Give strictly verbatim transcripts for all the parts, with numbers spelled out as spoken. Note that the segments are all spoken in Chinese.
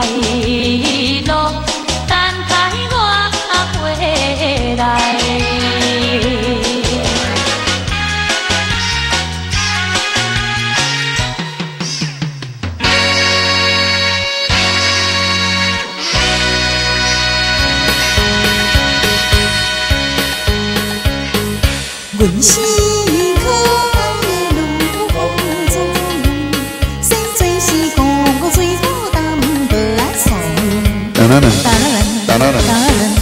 路，等待我回来。 阮是可爱的女公主，生做是个个最好淡薄仔爽。 当然了， 当然了， 当然了， 当然了。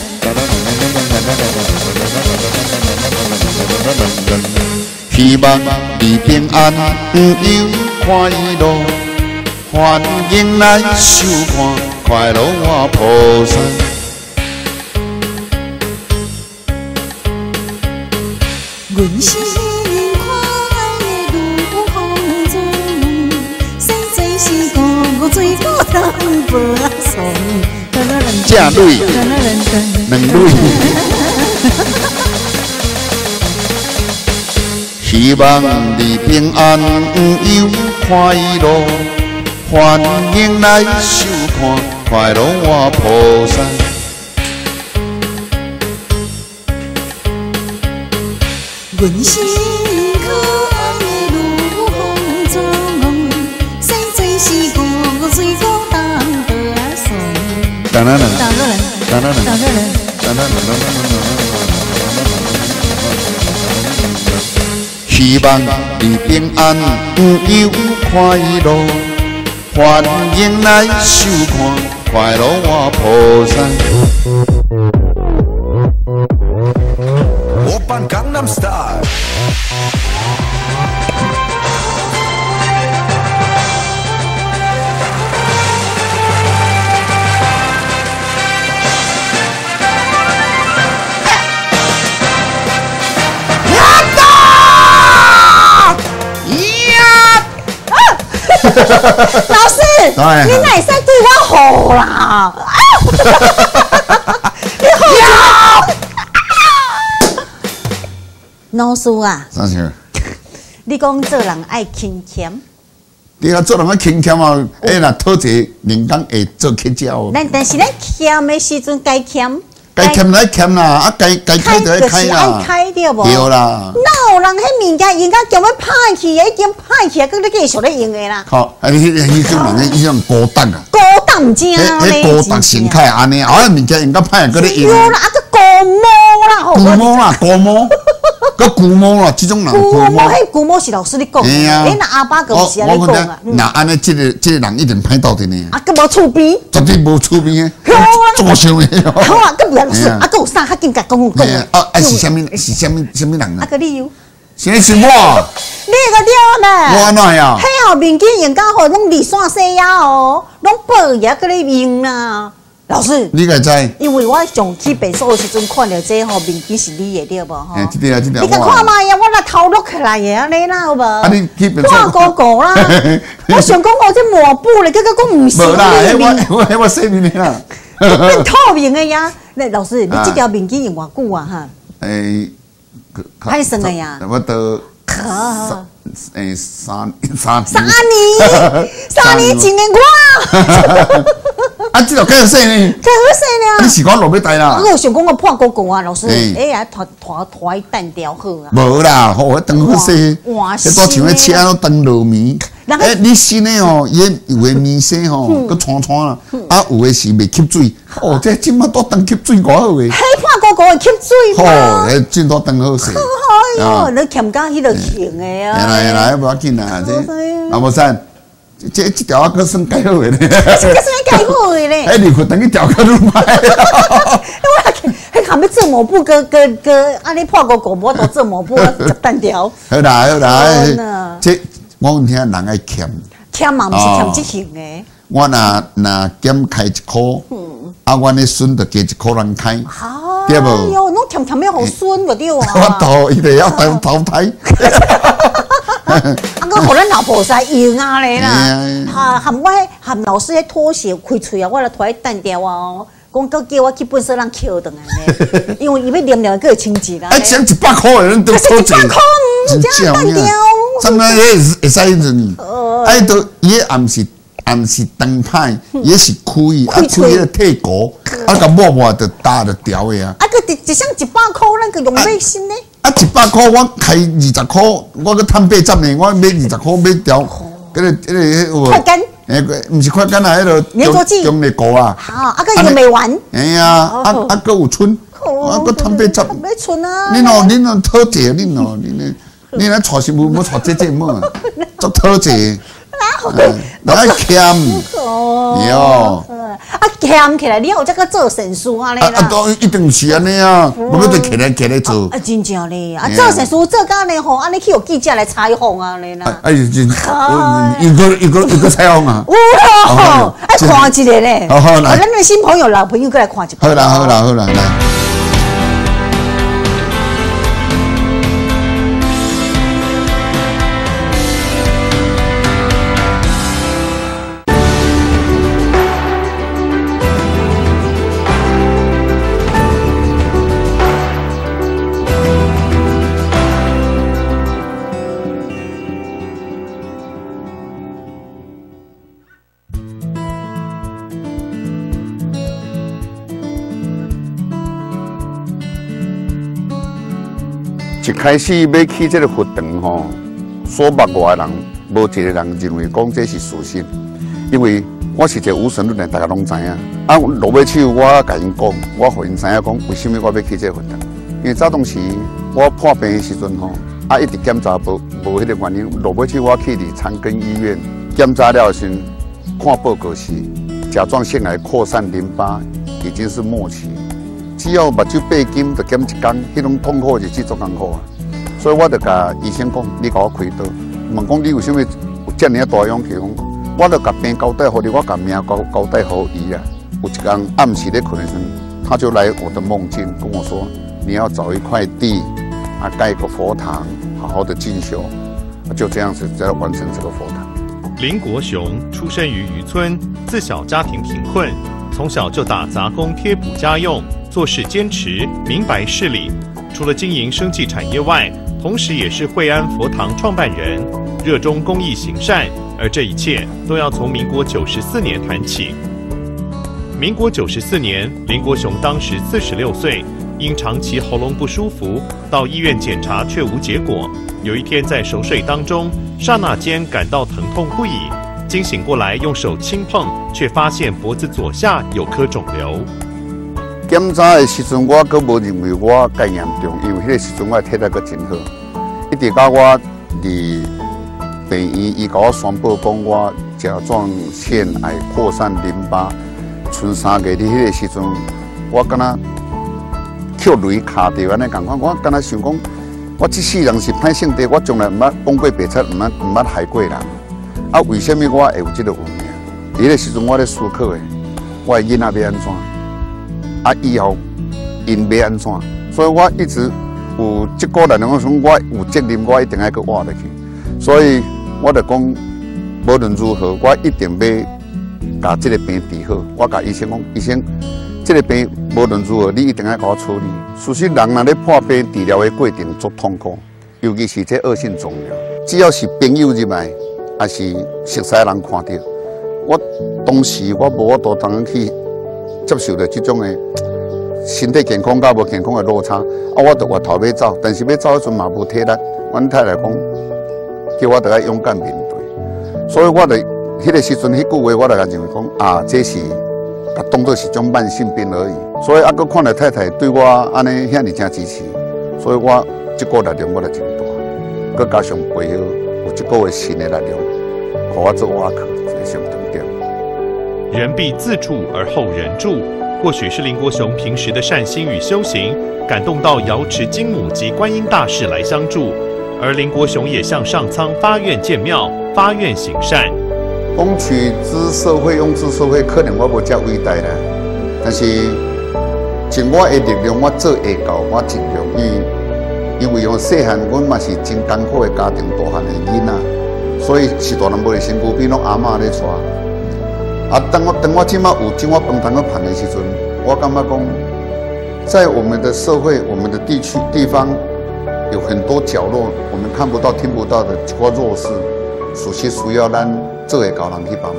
希望你平安，有快乐，欢迎来收看快乐我菩萨。 阮是可爱的女公主，生做是个个最好淡薄仔爽。 正蕊，两蕊。希望你平安有快乐，欢迎来收看快乐我菩萨。 阮是可爱的女公主，生做是个个最好淡薄仔爽。 当然了， 当然了， 当然了， 当然了。 当然了。希望你平安有快乐，欢迎来收看快乐我菩萨。 오빤 강남 스타일 老师，你哪使对我好啦？你好老师啊， 啥事？ 你讲做人爱勤俭， 对啊，做人爱勤俭啊，哎啦，讨一人工会做乞食。 但但是咱俭的时阵该俭， 该欠来欠啦，啊该该开就要开啦， 爱开对无？ 对啦。 哪有人迄物件用甲叫要歹去的，已经歹去啊，佮你继续咧用的啦。 好，啊，迄迄种人，迄种高档啊， 高档正迄迄高档形态安尼，啊，物件用甲歹，佮你用。 有啦，啊个古毛啦， 古毛啦，古毛，个古毛啦，这种人古毛，迄古毛是老师你讲的，哎，那阿爸个是安尼讲啊。 那安尼，这个这个人一定歹斗阵呢。 啊，佮无厝边， 绝对无厝边的，做啥的？ 好啊，佮不要老师，啊，佮有啥较紧甲讲讲啊？啊，是啥物？是啥物？啥物人啊？ 啊个理由？ 是你是我？ 你个对啦。 我安怎呀？ 迄后面见用甲好，拢二线西亚哦，拢报也佮你用啦。老师， 你个知？ 因为我上去便所的时阵看到这吼面巾是你的对无吼？ 哎，这条这条。 你甲看嘛呀，我来头落起来的安尼啦，有无？ 啊，你去便所。 看哥哥啦，我想讲我这抹布咧，佮佮讲唔是。 无啦，我我我洗面的啦。 变透明的呀！那老师，你这条面巾用偌久啊？哈？ 诶， 歹算的呀。 我都。 三诶三三三年，三年前的我。 啊，这条更好洗呢。 更好洗呢。 你时光落尾大啦。 我想讲我破哥哥啊，老师，哎呀，拖拖拖伊单调好啊。 无啦，好，我当好洗。哇！迄多像迄车都当糯米。诶，你新的哦，伊有诶面洗吼，佮穿穿啦，啊有诶是袂吸水。哦，这即马都当吸水偌好诶。 迄破哥哥会吸水嘛？吼，诶，真多当好洗。 哎呦，你欠甲迄个型诶啊！ 来来来，无要紧啦，这啊无啥。这这条啊，佫算改好诶咧。 这算改好诶咧。 哎，你可等于调较愈歹。 我迄含要做抹布，个个个，安尼破个狗膜都做抹布，十单条。 好啦好啦，这我听人爱欠。 欠嘛，毋是欠即型诶。 我若若减开一箍，啊，阮的孙就加一箍人开，对无？ 哎哟，侬欠欠要互孙个对啊。 我头伊得要当淘汰。 啊，我互咱老婆使用啊咧啦，哈含我含老师迄拖鞋开喙啊，我来拖伊单调啊哦，讲佮叫我去本色人捡倒来咧，因为伊要黏黏个会清洁啦。 啊，只一百块的人都偷钱， 真正单调。 怎么也会使迄阵？哎，都伊暗是也毋是灯派，也是开，啊开迄个铁锅，啊甲抹抹就打就调的啊。 啊，个一一箱一百块，咱个用买新呢？ 啊，一百块我开二十块，我个趁八十呢，我买二十块买调，迄个迄个迄个。 快干。 诶，毋是快干啊，迄个中中力锅啊。 好，啊个用未完。 哎呀，啊啊个有剩，啊个趁八十。 没剩啊。 恁哦，恁哦讨债，恁哦，恁呢，恁来娶媳妇要娶姐姐么？做讨债。哪会欠？ 哦，啊欠起来，你有这个做神书啊？ 啊啊，都一定是安尼啊，无要得起来起来做。 啊，真正嘞，啊做神书做到呢吼，安尼去有记者来采访啊，你啦。 哎，真，一个一个一个采访啊。 有哦，哎，看一个咧。 好好来， 咱的新朋友、老朋友过来看一下。 好啦，好啦，好啦，来。一开始要起这个佛堂吼，所捌我的人，无一个人认为讲这是事实，因为我是一个无神论的，大家拢知影。啊，落尾手我甲因讲，我互因知影讲，为什么我要起这个佛堂？因为早当时我破病的时阵吼，啊一直检查无无迄个原因，落尾手我去伫长庚医院检查了时，看报告是甲状腺癌扩散淋巴已经是末期。只要目睭八斤，就减一天，迄种痛苦日子足艰苦啊！所以我就甲医生讲，你甲我开刀，问讲你为什么有这么大勇气？讲，我就甲病交代互你，我甲命交交代互伊啊。有一天暗时咧困的时候，他就来我的梦境跟我说，你要找一块地，啊盖一个佛堂，好好的进修，就这样子才完成这个佛堂。 林国雄出生于渔村，自小家庭贫困，从小就打杂工贴补家用。做事坚持，明白事理。除了经营生技产业外，同时也是惠安佛堂创办人，热衷公益行善。而这一切都要从民国九十四年谈起。民国九十四年，林国雄当时四十六岁，因长期喉咙不舒服，到医院检查却无结果。有一天在熟睡当中，刹那间感到疼痛不已，惊醒过来，用手轻碰，却发现脖子左下有颗肿瘤。 检查的时阵，我阁无认为我介严重，因为迄个时阵我体力阁真好。一直到我伫病院，伊甲我宣布讲我甲状腺癌扩散淋巴，剩三个伫迄个时阵，我敢若捡雷卡着安尼共款。我敢若想讲，我这世人是歹性地，我从来毋捌讲过白贼，毋捌毋捌害过人。啊，为什么我会有这个运命？伫迄个时阵，我咧思考的，我的囡仔要安怎？啊，以后因要安怎？所以我一直有这个能量，说我有责任，我一定要去活落去。所以我就讲，无论如何，我一定要把这个病治好。我甲医生讲，医生，这个病无论如何，你一定要给我处理。事实人若咧破病治疗的过程足痛苦，尤其是这恶性肿瘤，只要是朋友入来，还是熟悉的人看到，我当时我无法度当去接受到这种的身体健康甲无健康的落差，啊，我就回头要走，但是要走迄阵嘛无体力。阮太太讲，叫我着要勇敢面对，所以我就迄个时阵迄句话，我就甲认为讲啊，这是甲当作是种慢性病而已。所以啊，佮看到太太对我安尼遐尼正支持，所以我这个力量我就真大，佮加上背后有这个新的力量，互我做瓦克才上重点。 人必自助而后人助，或许是林国雄平时的善心与修行，感动到瑶池金母及观音大士来相助，而林国雄也向上苍发愿建庙，发愿行善。 讲取之社会，用之社会，可能我无遮伟大啦，但是尽我的力量，我做会到，我尽量。因为因为我细汉，阮嘛是真艰苦的家庭大汉的囡仔，所以是大人无的身躯边，拢阿嬷咧带。啊，当我当我即马有今我饭堂去盘的时阵，我感觉讲，在我们的社会、我们的地区地方，有很多角落我们看不到、听不到的一个弱势，属实需要咱做会到人去帮忙。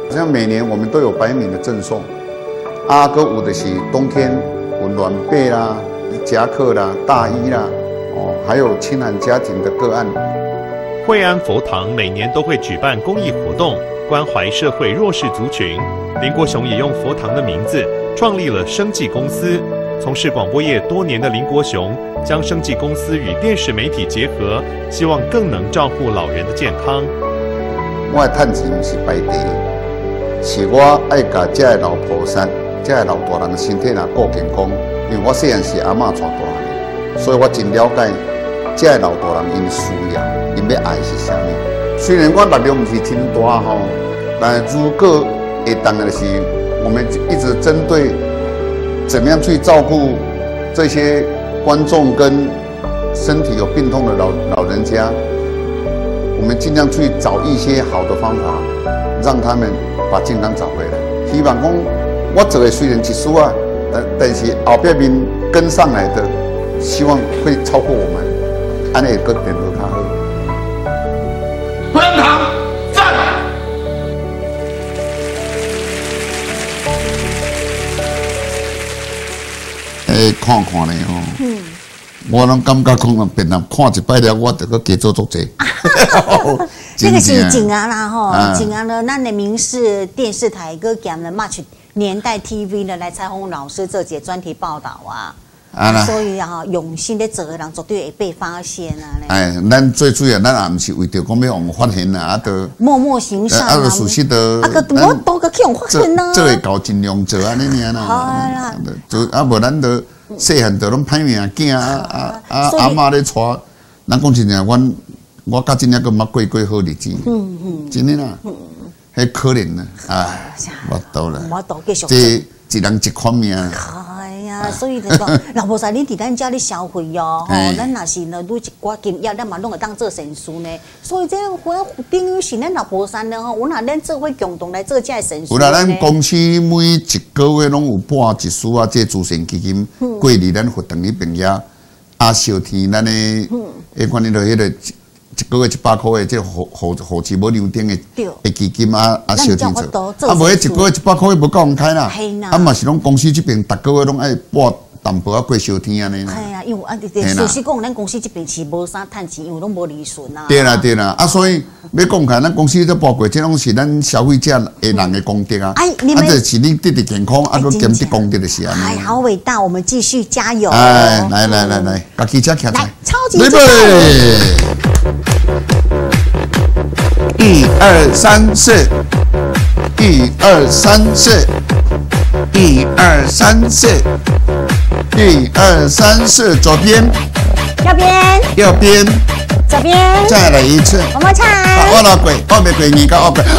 像每年我们都有白米的赠送，啊，搁有的是冬天有暖被啦、夹克啦、大衣啦，哦，还有清寒家庭的个案。 惠安佛堂每年都会举办公益活动，关怀社会弱势族群。林国雄也用佛堂的名字创立了生技公司。从事广播业多年的林国雄，将生技公司与电视媒体结合，希望更能照顾老人的健康。 我的趁钱不是摆地，是我爱甲这个老菩萨、这个老大人的身体若顾健康。因为我细汉是阿嬷带大汉，所以我真了解这个老大人因需要、因要爱是啥物。虽然我力量不是真大吼，但如果会当的是，我们一直针对怎么样去照顾这些观众跟身体有病痛的老老人家，我们尽量去找一些好的方法，让他们把健康找回来。希望讲我做的虽然一丝啊，但但是后边面跟上来的，希望会超过我们，安尼个点都较好。 惠安堂赞。 诶，看看咧吼，嗯，我拢感觉讲变人看一摆了，我着搁加做足济。 这个是静安啦吼，静安呢，咱的民视电视台搁兼了 Much 年代 T V 呢来采访老师这节专题报道啊。啊，所以哈，用心的做的人绝对会被发现啊！ 哎，咱最主要，咱也毋是为着讲要互发现啊，啊，都默默行善啊， 啊，事实都啊，个我多个去互发现啊， 做会到尽量做安尼尔啦。好啦，就啊，无咱都细汉都拢歹命囝啊啊啊阿嬷咧带，咱讲真正，阮我甲真正个捌过过好日子，嗯嗯，真的啦，嗯，迄可怜啦，哎，无倒啦， 无倒继续， 这一人一款命。 哎呀，所以就讲，老婆仔，你伫咱家里消费哦，吼，咱若是呢，愈一寡经验，咱嘛拢会当做神书呢。所以这个等于是咱老婆山呢，吼，我若咱做伙共同来做这神书。 有啦，咱公司每一个月拢有拨一丝啊，这慈善基金过伫咱活动里边遐，啊，小天咱的，迄款哩落迄个一个月一百块的，这hộ hộ hộ持无量顶的的基金啊啊，小天做，啊，无迄一个月一百块无够用开啦，啊嘛是拢公司这边逐个月拢爱拨淡薄啊过小天安尼啦。 系啊，因为啊，事实讲，咱公司这边是无啥趁钱，因为拢无利润啊。 对啦对啦，啊，所以要讲开，咱公司这拨过，这拢是咱消费者的人的功德啊。哎，你们啊，就是你得得健康，啊，个兼得功德的是安尼。 哎，好伟大，我们继续加油。 哎，来来来来，家记者徛在， 超级厉害。 一二三四，一二三四，一二三四，一二三四，左边， 右边， 右边， 左边， 再来一次。 我们唱。 我老鬼，我没鬼，你个我鬼。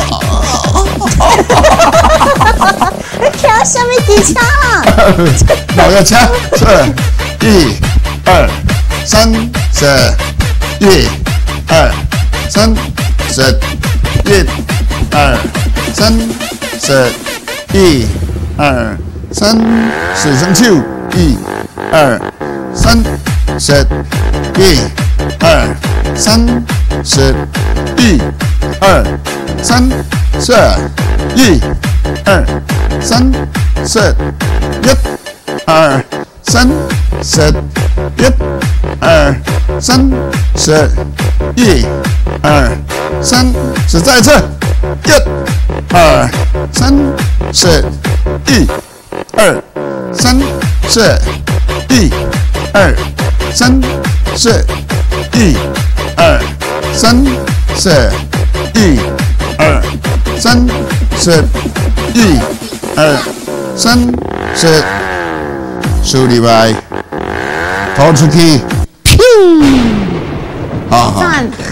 你调什么吉他啊？ 我要唱，是，一二三四，一二三。四，一，二，三，四，一，二，三，四声手，一，二，三，四，一，二，三，四，一，二，三，四，一，二，三，四，一，二，三，四，一，二，三，四，一，二。三，是再一次，一、二、三、四，一、二、三、四，一、二、三、四，一、二、三、四，一、二、三、四，一、二、三、四，手里边，投出去，噗，好好。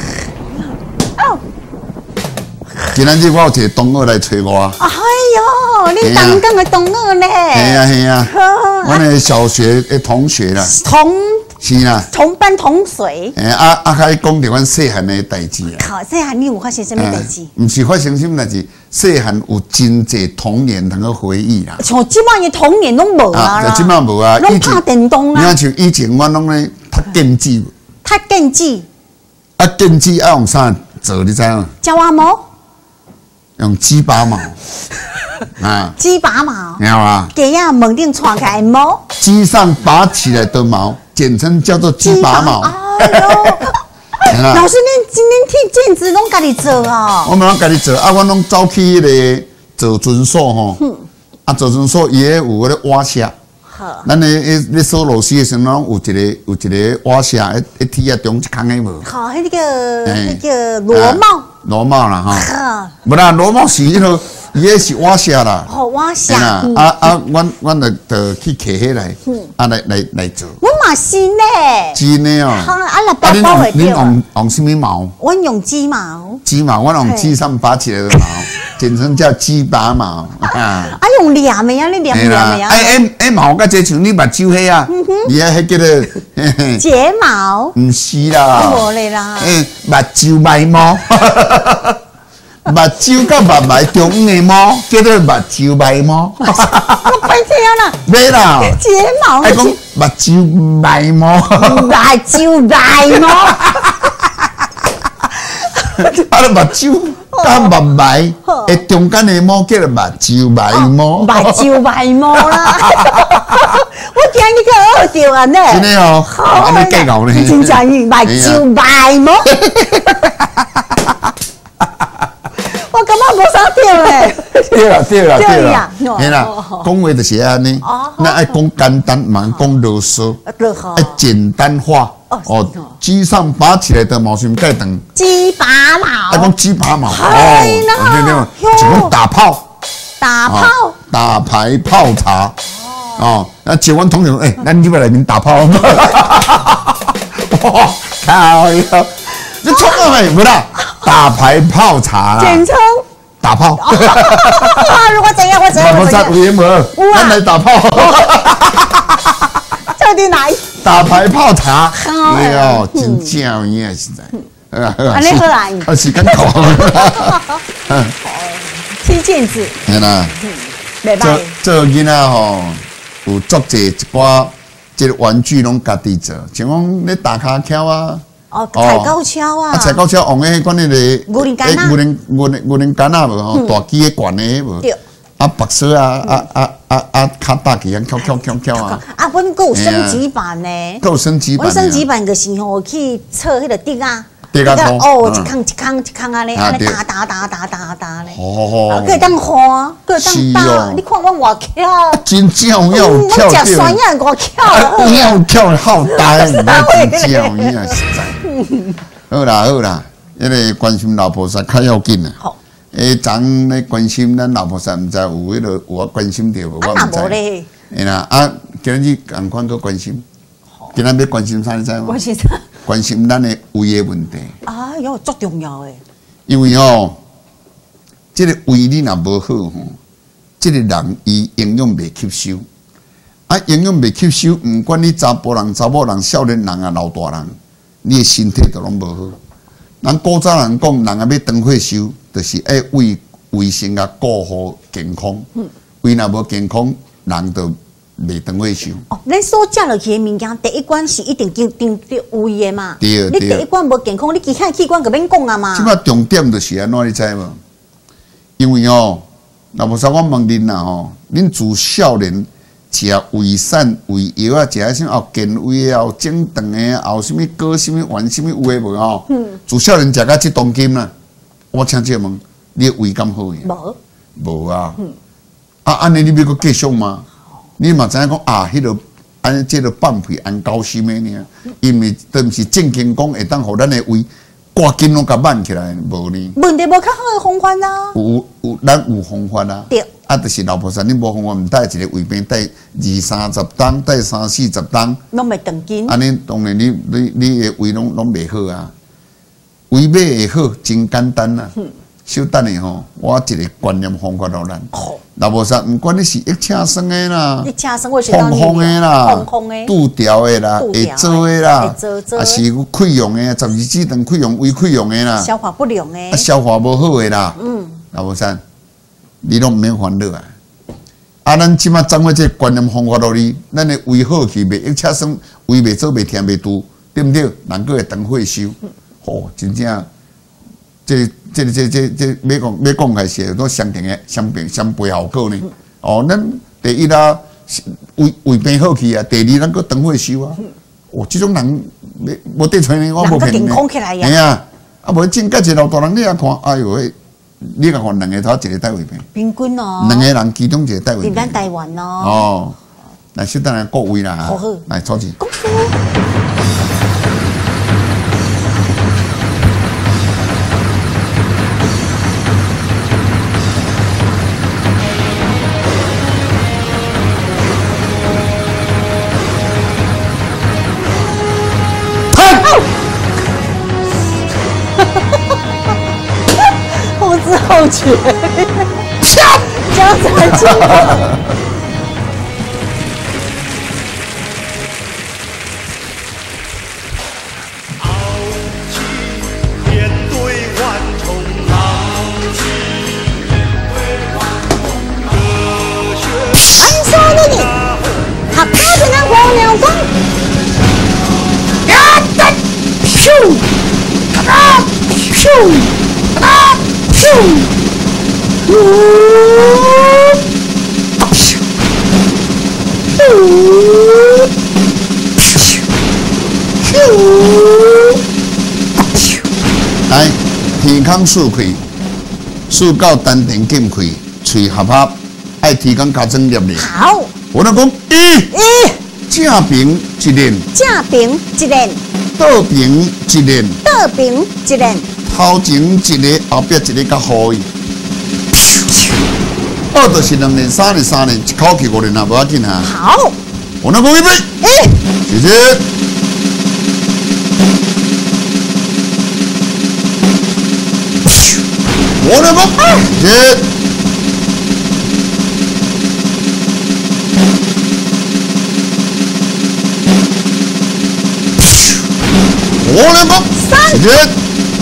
今仔日我有一个同学来找我。 哎呦，你刚刚的同学呢？ 系啊系啊，我那小学的同学啦。 同是啦。 同班同学。 诶，啊啊，开讲着阮细汉的代志啊。 靠，细汉你有发生什么代志？ 毋是发生什么代志，细汉有真济童年通个回忆啦。 像即摆的童年拢无啊啦。 即摆无啊， 拢拍电动啊。 你看像以前我拢咧读电子。 读电子。 啊，电子爱用啥做？你知影？ 鸟仔毛。 用鸡拔毛啊， 鸡拔毛， 你好啊， 给呀门顶穿开毛， 鸡上拔起来的毛，简称叫做鸡拔毛。 哎呦，老师，恁今天剃剪子拢家己做啊？ 我们拢家己做，啊，我拢走去迄个做船所吼，啊，做船所伊咧有嗰个瓦舍。咱咧咧咧收螺丝的时候，拢有一个有一个瓦舍，一一铁啊中一空的无。 好，迄个迄个螺帽。 螺帽啦哈，无啦，螺帽是迄个，伊迄是瓦舍啦。 好瓦舍。 啊啊，阮阮就就去摕起来，啊来来来做。 我嘛是呢。 真的哦。 好，啊那包包会掉。你用用什么毛？ 我用鸡毛。 鸡毛，我用鸡上拔起来的毛，简称叫鸡拔毛。啊。 啊，用染的呀，你染染的呀。 哎哎哎，毛甲这像你目睭迄啊，伊啊迄叫做睫毛。 唔是啦。 无咧啦。 诶，目睭眉毛。目睭甲目眉中央的毛叫做目睭眉毛。 我快听啦！ 没啦， 睫毛。 哎，讲目睭眉毛。 目睭眉毛。 啊，目睭甲目眉诶中间的毛叫做目睭眉毛。 目睭眉毛啦！我今日个学着啊呢。 真的哦，安尼计较呢。 真正目睭眉毛。我感觉无啥对嘞， 对啦对啦对啦， 嘿啦，讲话就是安尼，那爱讲简单，嘛讲啰嗦，爱简单化。哦，鸡上拔起来的毛线盖等， 鸡拔毛， 爱讲鸡拔毛，哦，对对，就讲打炮， 打炮， 打牌泡茶，哦，那结完同学，哎，那你要来面打炮？哇，靠呀！你错了没？不啦，打牌泡茶啦， 简称打炮。 我怎样？我怎样？ 我在五元门，咱来打炮。 到底哪一？ 打牌泡茶，哎呦，真正伊啊，实在。 安尼好啦， 啊，时间到。 踢毽子。 係啦， 袂歹。 做囡仔吼，有足濟一寡即個玩具攏家己做，像講咧打卡巧啊。 哦，踩高蹺啊！ 啊，踩高蹺用迄款迄个牛铃杆啊， 牛铃牛铃牛铃杆啊无吼，大机诶管诶无。对。啊，白色啊啊啊啊啊，卡大起啊，敲敲敲敲啊。 啊，阮佫有升级版呢。 佫有升级版。 阮升级版就是吼去测迄个钉啊。 钉啊拖。 哦，一空一空一空安尼，安尼打打打打打打咧。 好好好。 可以当看，可以当打。你看我外巧。 真正有巧对。我食酸呀，外巧。 有巧好大，真正伊啊实在。好啦好啦，迄个关心老菩萨较要紧啊。好。诶，昨咧关心咱老菩萨，毋知有迄个有我关心着无？我毋知。 咧。 哎啦，啊，今日共款个关心，今日要关心啥？你知无？ 关心啥？ 关心咱的胃的问题。 啊，哟，足重要诶。 因为吼，即个胃你若无好吼，即个人伊营养袂吸收。啊，营养袂吸收，毋管你查甫人、查某人、少年人啊、老大人，你的身体都拢无好。咱古早人讲，人啊要长岁寿，就是爱胃卫生啊，顾好健康。胃若无健康，人就袂长岁寿。 哦，咱所食落去的物件，第一关是一定经经着胃的嘛。 对对。 你第一关无健康，你其他器官就免讲啊嘛。 即摆重点就是安怎，你知无？因为哦，老婆说我问恁啦吼，恁自少年。食胃散、胃药啊，食迄什么健胃啊、整肠的啊，有什么果、什么丸、什么有诶无吼？嗯。自少年食到即当今啦，我请借问，你胃敢好个？ 无。 无啊。嗯。啊，安尼你要阁继续吗？你嘛知影讲啊，迄个安即个放屁安高心的呢？因为都毋是正经讲会当互咱的胃赶紧拢甲挽起来，无呢？ 问题无较好的方法啊。 有有，咱有方法啊。 对。 啊，就是老婆说，你无方法，毋带一个胃病带二三十当，带三四十当， 拢袂长筋。 安尼当然你你你的胃拢拢袂好啊。胃要会好，真简单啊。小等下吼，我一个观念方法互咱。老婆说，毋管你是一车生的啦， 一车生我是风风的啦， 风风的， 拄条的啦，会做的啦，啊是有溃疡的，十二指肠溃疡、胃溃疡的啦， 消化不良的， 啊消化无好的啦。嗯，老婆说。你拢毋免烦恼啊！啊，咱即马掌握这观念方法落去，咱的胃好去，袂一切生胃袂做袂疼袂拄，对毋对？人个会长岁寿，吼、哦，真正这这这这这要讲要讲开是都相同的相并相背后果呢。哦，咱第一啦，胃胃病好去啊；第二，咱个肠胃收啊。哦，这种人无得吹呢，我无骗你。 健康起来呀。 系啊，啊无正甲一老大人，你也看，哎呦，你甲看两个头一个带胃病。 平均哦。 两个人其中一个带胃病。 伫咱台湾哦。 哦，来适当来各位啦好好， 来坐起。 恭喜！后知后觉，江山青红。安说的你，他趴在那黄鸟中，呀哒，咻，哒，咻，哒，咻，呜，咻，呜，咻，咻， 来，天空竖开，竖到丹田紧开，嘴合合，爱提供加增力量。 好， 我来讲一， 一正平一练， 正平一练， 倒平一练， 倒平一练， 头前一个，后壁一个较好伊。二就是两练，三练三练，一口气五练啊，无要紧啊。 好， 我来讲预备， 一， 谢谢。我来讲，谢谢。我来讲， 三谢谢。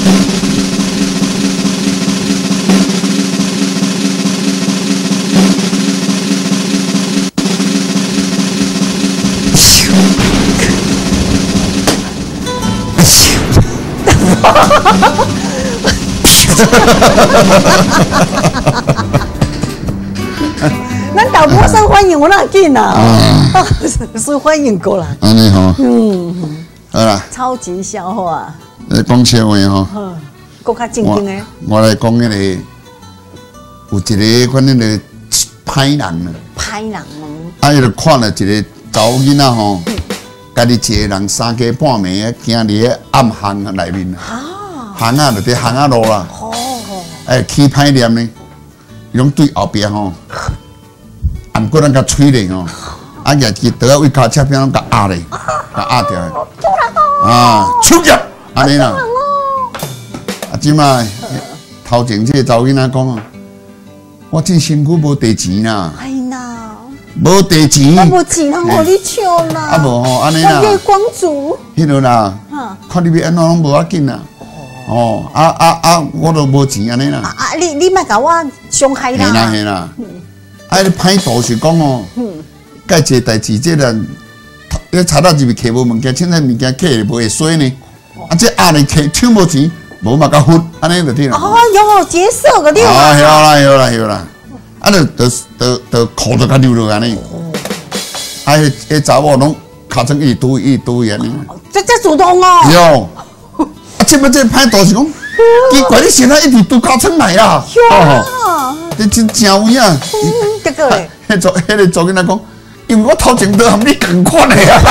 咱导播受欢迎，我哪紧啊？受欢迎过来， 安尼吼， 嗯， 好啦， 超级笑话， 来讲笑话吼。 嗯，更较正我经的， 我来讲迄个，有一个款迄个歹人啊， 歹人哦， 啊，伊就看了一个查某囡仔吼，家己一个人三更半暝啊，行伫个暗巷内面啊，巷仔就伫巷仔路啦， 哦， 哎，起歹念呢，伊拢对后壁吼，按过咱甲吹咧吼，啊，举支刀啊，为骹车边拢甲压咧，甲压掉的，啊，出业安尼啦。啊，即摆头前这个查某囡仔讲啊，我真辛苦无地钱啦， 哎呐， 无地钱， 我无钱通互你笑啦， 啊无吼安尼啦， 月光族， 迄落啦哈， 看你要安怎拢无要紧啦，哦，啊啊啊，我都无钱安尼啦， 啊啊，你你莫甲我伤害嘿啦啦， 嘿啦，啊，你歹道是讲哦，介一个代志，这人，你查到入去摕无物件，凊彩物件摕无会衰呢，啊，这压力摕抢无钱。无嘛甲分，安尼就对啦。 哦哟，结束个对啊， 啦， 晓啦晓啦晓啦，啊，就就就就裤就甲溜落安尼。啊，迄迄查某拢尻川一直拄伊，一直拄伊安尼。 这这主动哦， 哟，啊，这摆这歹道是讲，奇怪，你现在一直拄尻川来啦。 哟， 你真正有影。 嗯，这个嘞， 迄做迄个做囡仔讲，因为我头前都含你共款的啊。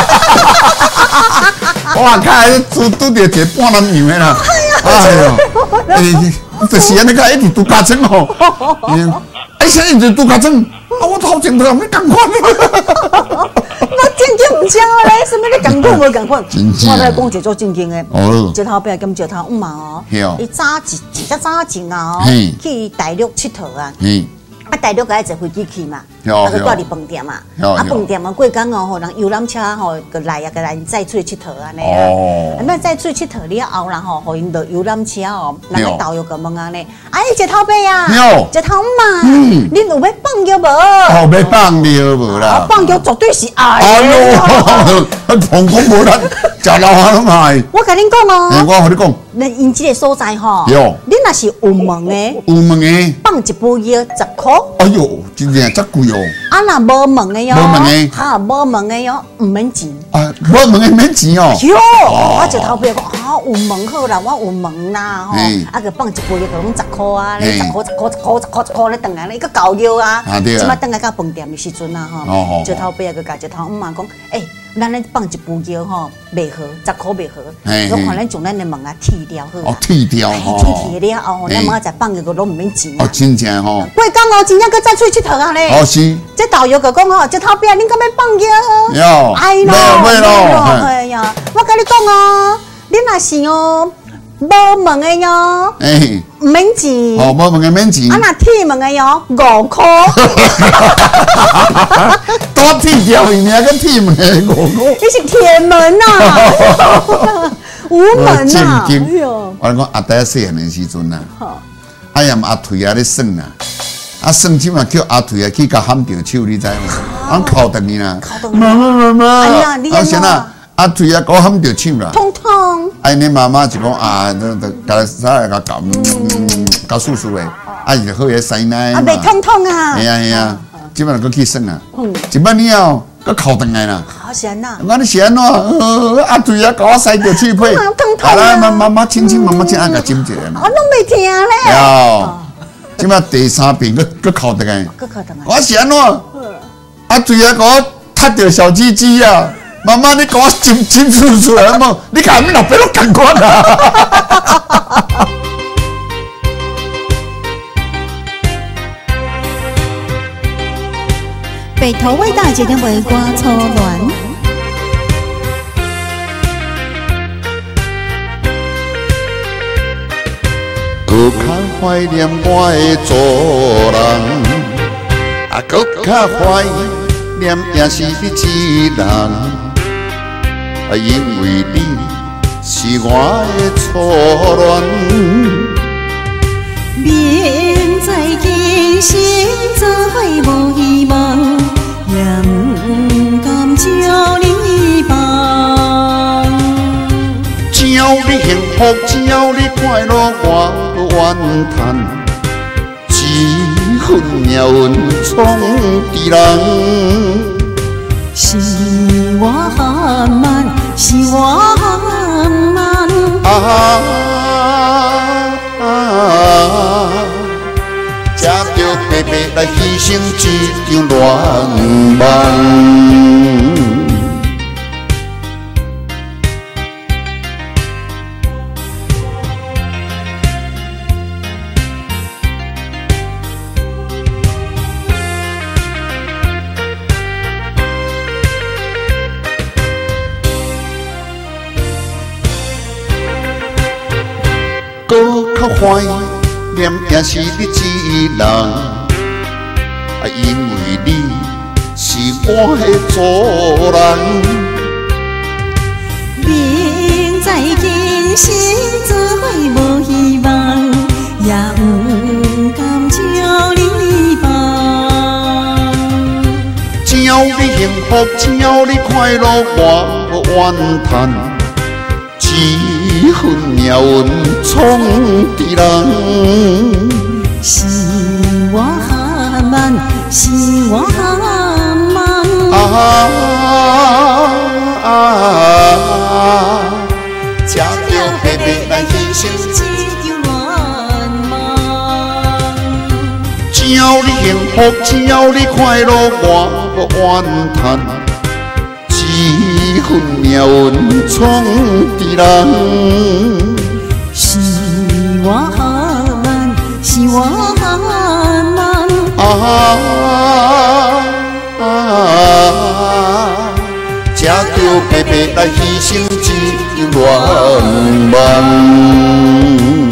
哇，开拄拄着一个半男样的啦。哎呦，诶，就是安尼个一直拄尻川吼。哎，现在一直拄尻川，啊，我头前都含你共款的。 我正经唔正咧，什么你共款无共款？ 真正我来讲一个做正经的， 哦石头伯兼石头五嘛哦， 是哦伊早一一只早前啊哦嘿， 去大陆佚佗啊， 嘿， 啊大陆个爱坐飞机去嘛， 啊个挂伫饭店嘛，啊饭店嘛过工哦，吼人游览车吼个来啊个来载出去佚佗安尼啊，那载出去佚佗了后啦吼，互因落游览车哦，人个导游个问安尼，哎一头爸啊，一头妈，恁有要放尿无？ 哦，要放尿无啦？ 放尿绝对是爱。 哎呦，放讲无咱食老汉拢爱。 我甲恁讲哦， 我和你讲， 咱因即个所在吼， 你若是有门的， 有门的， 放一杯药十块。 哎呦，真正遮贵哦！ 啊，若无门的哟， 无门的， 哈，无门的哟，唔免钱。 啊，无门的免钱哦。 哟，我一头爸讲，啊，有门好啦，我有门啦，吼，啊，个放一杯药，个拢十块啊，你十块、十块、十块、十块、十块咧，等来咧，一个搞药啊。啊对啊。即摆等来到饭店的时阵啊，吼，一头爸个甲一头姆嘛讲，诶。咱咧放一杯药吼，袂好，十块袂好。我看咱将咱的门啊剃掉好。哦， 剃掉吼。 剃剃了后，咱门再放个都唔免钱。 哦，真正吼。 过工哦，真正搁再出去佚佗啊咧。 哦是。 这导游个讲哦，这头边恁敢要放药？ 要。 哎咯， 要咯。 哎呀，我甲你讲哦，恁若是哦。无门的哟，哎，唔免钱。 哦，无门的免钱。 啊，那铁门的哟，五块。 多铁条伊尔个铁门的五块。 你是铁门呐，无门呐。 正经。我讲阿弟细汉的时阵呐，哎呀阿腿啊咧耍呐，啊耍起嘛叫阿腿啊去甲喊着手，你知无？俺哭等伊啦。妈妈妈妈。哎呀，你先啊。啊，腿啊，搞喊着手啦， 痛痛。 哎，你妈妈就讲啊，那那甲啥甲搞，搞叔叔诶，啊，就好个塞奶嘛。啊， 袂痛痛啊。 系啊系啊，即摆佫去耍啊。嗯。一摆以后，佫哭倒来啦。 好险呐！ 我你是安怎？啊，腿啊，搞我塞着手皮。 痛痛啊！ 来，妈妈妈亲亲，妈妈亲，啊，甲亲一下嘛。 我拢袂听咧。 有。即摆第三遍佫佫哭倒来。 佫哭倒来。 我是安怎？啊，腿啊，搞我踢着小鸡鸡啊！妈妈，你给我清清楚楚来嘛！你看你老爸都赶快啦！ 北投伟大节点为歌操乱。 搁较怀念我的做人，啊，搁较怀念也是你一人。啊，因为你是我的初恋， 明知今生做伙无希望，也不甘将你放。 只要你幸福，只要你快乐，我愿叹一份命运创伫人。 是我含慢，是我含慢。啊啊！才着白白来牺牲一场恋梦。搁较怀念也是你一人，啊，因为你是我的主人。明知今生做伙无希望，也不甘将你放。 只要你幸福，只要你快乐，我愿叹一份命运创伫人。 是我含慢，是我含慢。啊啊！才着白白来牺牲一场恋梦。 只要你幸福，只要你快乐，我愿叹一份命运创伫人。 是我含慢，是我含慢。 啊啊！才着白白来牺牲一场恋梦。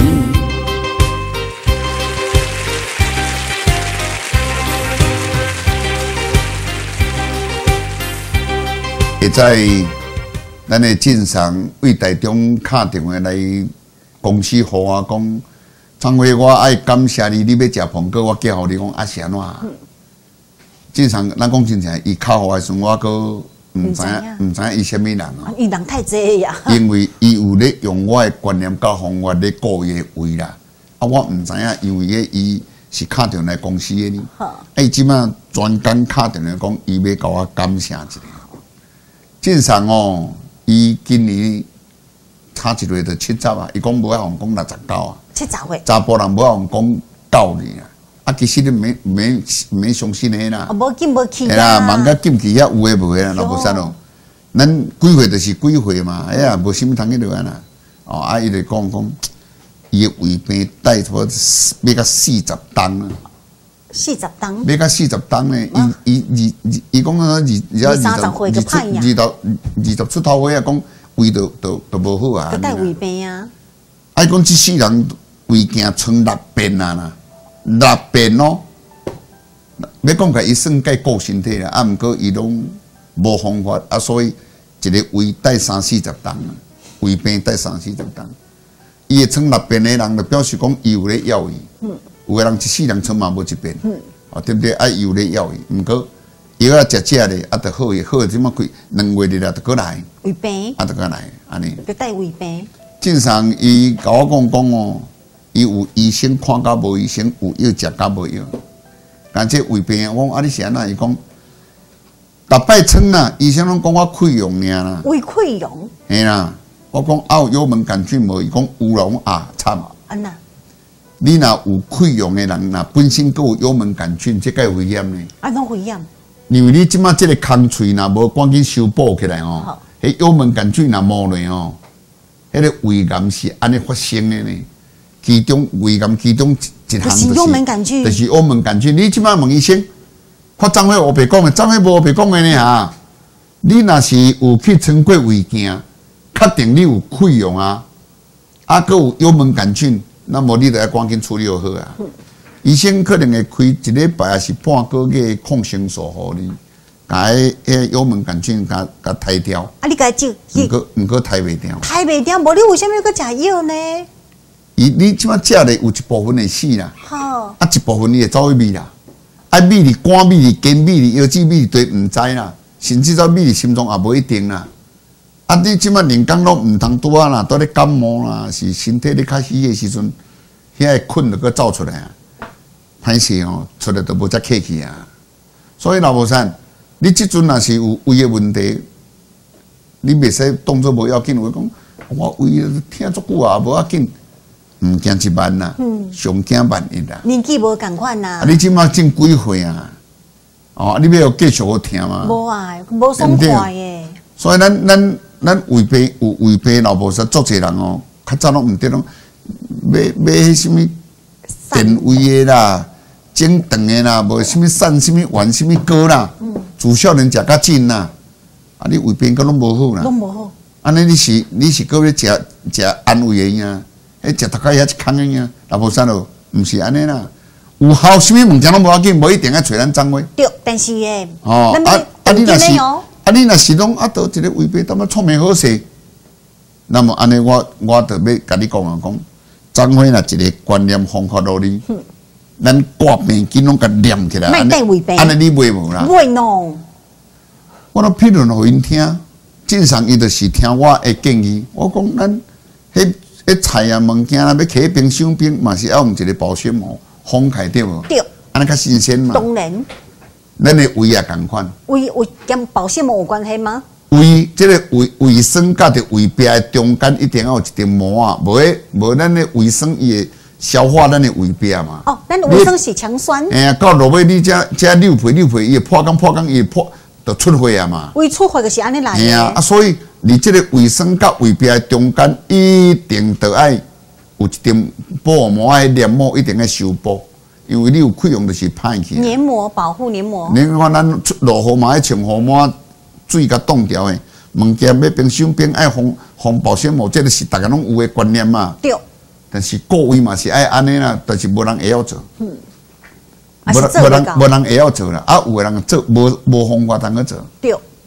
在咱的镇上为台中敲电话来公司，和我讲，张辉，我爱感谢你，你要食苹果，我寄互你讲啊是安怎？镇上咱讲真正，伊敲互我时，我搁毋知影，毋知影伊什么人哦。 伊人太济呀。 因为伊有咧用我的观念甲方法咧顾伊的位啦，啊，我毋知影，因为咧伊是敲电来公司的呢。好，哎，即马专工敲电来讲，伊要甲我感谢一下。镇上哦，伊今年差一个就七十啊，伊讲无爱互讲六十九啊。 七十岁。 查甫人无爱互讲九年啊。啊，其实你免免免相信的啦。 啊，无紧无气啊。哎啦，忙甲进去遐有诶无诶啦，老无啥咯。咱几岁就是几岁嘛，哎呀，无啥物通去落啊啦。哦，啊，伊就讲讲，伊诶胃病带差不多要到四十担啊。 四十担。 要到四十担呢？伊伊伊伊讲啊，二二二三十岁就歹呀。 二十二十出头岁啊，讲胃都都都无好啊。 佮带胃病啊。 啊，讲即世人胃镜穿六遍啊啦。六遍咯，要讲个伊算介顾身体啦，啊，毋过伊拢无方法啊，所以一个胃带三四十担啊，胃病带三四十担。伊会穿六遍的人，就表示讲伊有咧要伊。嗯。有个人一世人穿嘛无一遍。嗯。哦，对不对？啊，伊有咧要伊，毋过药啊食食咧，啊，就好诶，好诶，即马开两月日啦，就过来。 胃病。 啊，就过来，安尼。 就带胃病。 正常伊甲我讲讲哦。伊有医生看甲无医生，有药食甲无药。但这胃病，我讲啊，你是安怎？伊讲，逐摆称啦，医生拢讲我溃疡尔啦。 胃溃疡。 嘿啦，我讲啊有幽门杆菌无？伊讲有啦，我啊惨。 安那？ 你若有溃疡的人，若本身佫有幽门杆菌，这个危险呢？ 啊，拢危险。 因为你即马即个空喙若无赶紧修补起来哦，迄幽门杆菌若冒咧哦，迄个胃癌是安尼发生的呢。其中胃癌其中一项就是幽门杆菌， 就是幽门杆菌。你即摆问医生，看张辉乌白讲的，张辉无白讲的呢哈。你若是有去穿过胃镜，确定你有溃疡啊，啊，佮有幽门杆菌，那么你就要赶紧处理就好啊。嗯、医生可能会开一礼拜还是半个月抗生素互你，甲迄迄幽门杆菌甲甲汰掉。 啊，你甲就毋过毋过汰袂掉。 汰袂掉，无你为虾米要佮食药呢？ 伊你即摆食咧有一部分会死啦， 好， 啊一部分你会走去味啦，啊味哩肝味哩筋味哩腰子味哩都毋知啦，甚至到味哩心脏也无一定啦。啊你即摆人工拢毋通拄啊啦，拄咧感冒啦，是身体咧较虚诶时阵，遐个菌就佮走出来啊，歹势哦，出来都无遮客气啊。所以老无善，你即阵若是有胃诶问题，你袂使当作无要紧，我讲我胃听足久啊，无要紧。毋惊一万啦，上惊万一啦。 年纪无共款啦。 啊，你即马正几岁啊？哦，你要继续好听吗？ 无啊，无爽快诶。 所以咱咱咱胃病有胃病老无实足侪人哦，较早拢毋得拢买买迄什物电胃诶啦、整肠诶啦，无什物散什物丸什物膏啦，自少年食较紧啦。啊，你胃病个拢无好啦。 拢无好。 安尼你是你是搁要食食安慰诶呀？迄食大概遐一空个尔，若无啥咯，毋是安尼啦。有效什物物件拢无要紧，无一定爱找咱张伟。 对，但是诶， 哦，啊啊你若是，啊你若是拢啊倒一个胃病，当么创面好势，那么安尼我我着要甲你讲啊讲，张伟若一个观念方法落哩，咱挂病经拢甲念起来， 卖带胃病， 安尼你袂无啦？ 袂喏。 我都批论互因听，正常伊着是听我诶建议，我讲咱迄。迄菜啊物件啦，要摕冰箱冰，嘛是要用一个保鲜膜封开对无？ 对， 安尼较新鲜嘛。 当然。 咱的胃也共款。 胃有跟保鲜膜有关系吗？ 胃，这个胃胃酸甲着胃壁的中间一定要有一层膜啊，无诶无咱的胃酸伊会消化咱的胃壁嘛。 哦，咱胃酸是强酸。 哎呀，到落尾你遮遮溜皮溜皮，伊会破缸破缸，伊会破就出血啊嘛。 胃出血就是安尼来。 哎呀，啊所以。你这个胃酸甲胃壁中间一定得爱有一层保膜的黏膜，一定要修补，因为你有溃疡就是歹去。 黏膜保护黏膜。 你看咱落雨嘛，爱穿雨膜，水甲冻掉的，物件要冰箱冰爱封封保鲜膜，这个是大家拢有的观念嘛。对。但是各位嘛是爱安尼啦，但是无人会晓做。嗯。无无人无人会晓做啦，啊有的人做无无方法通去做。对。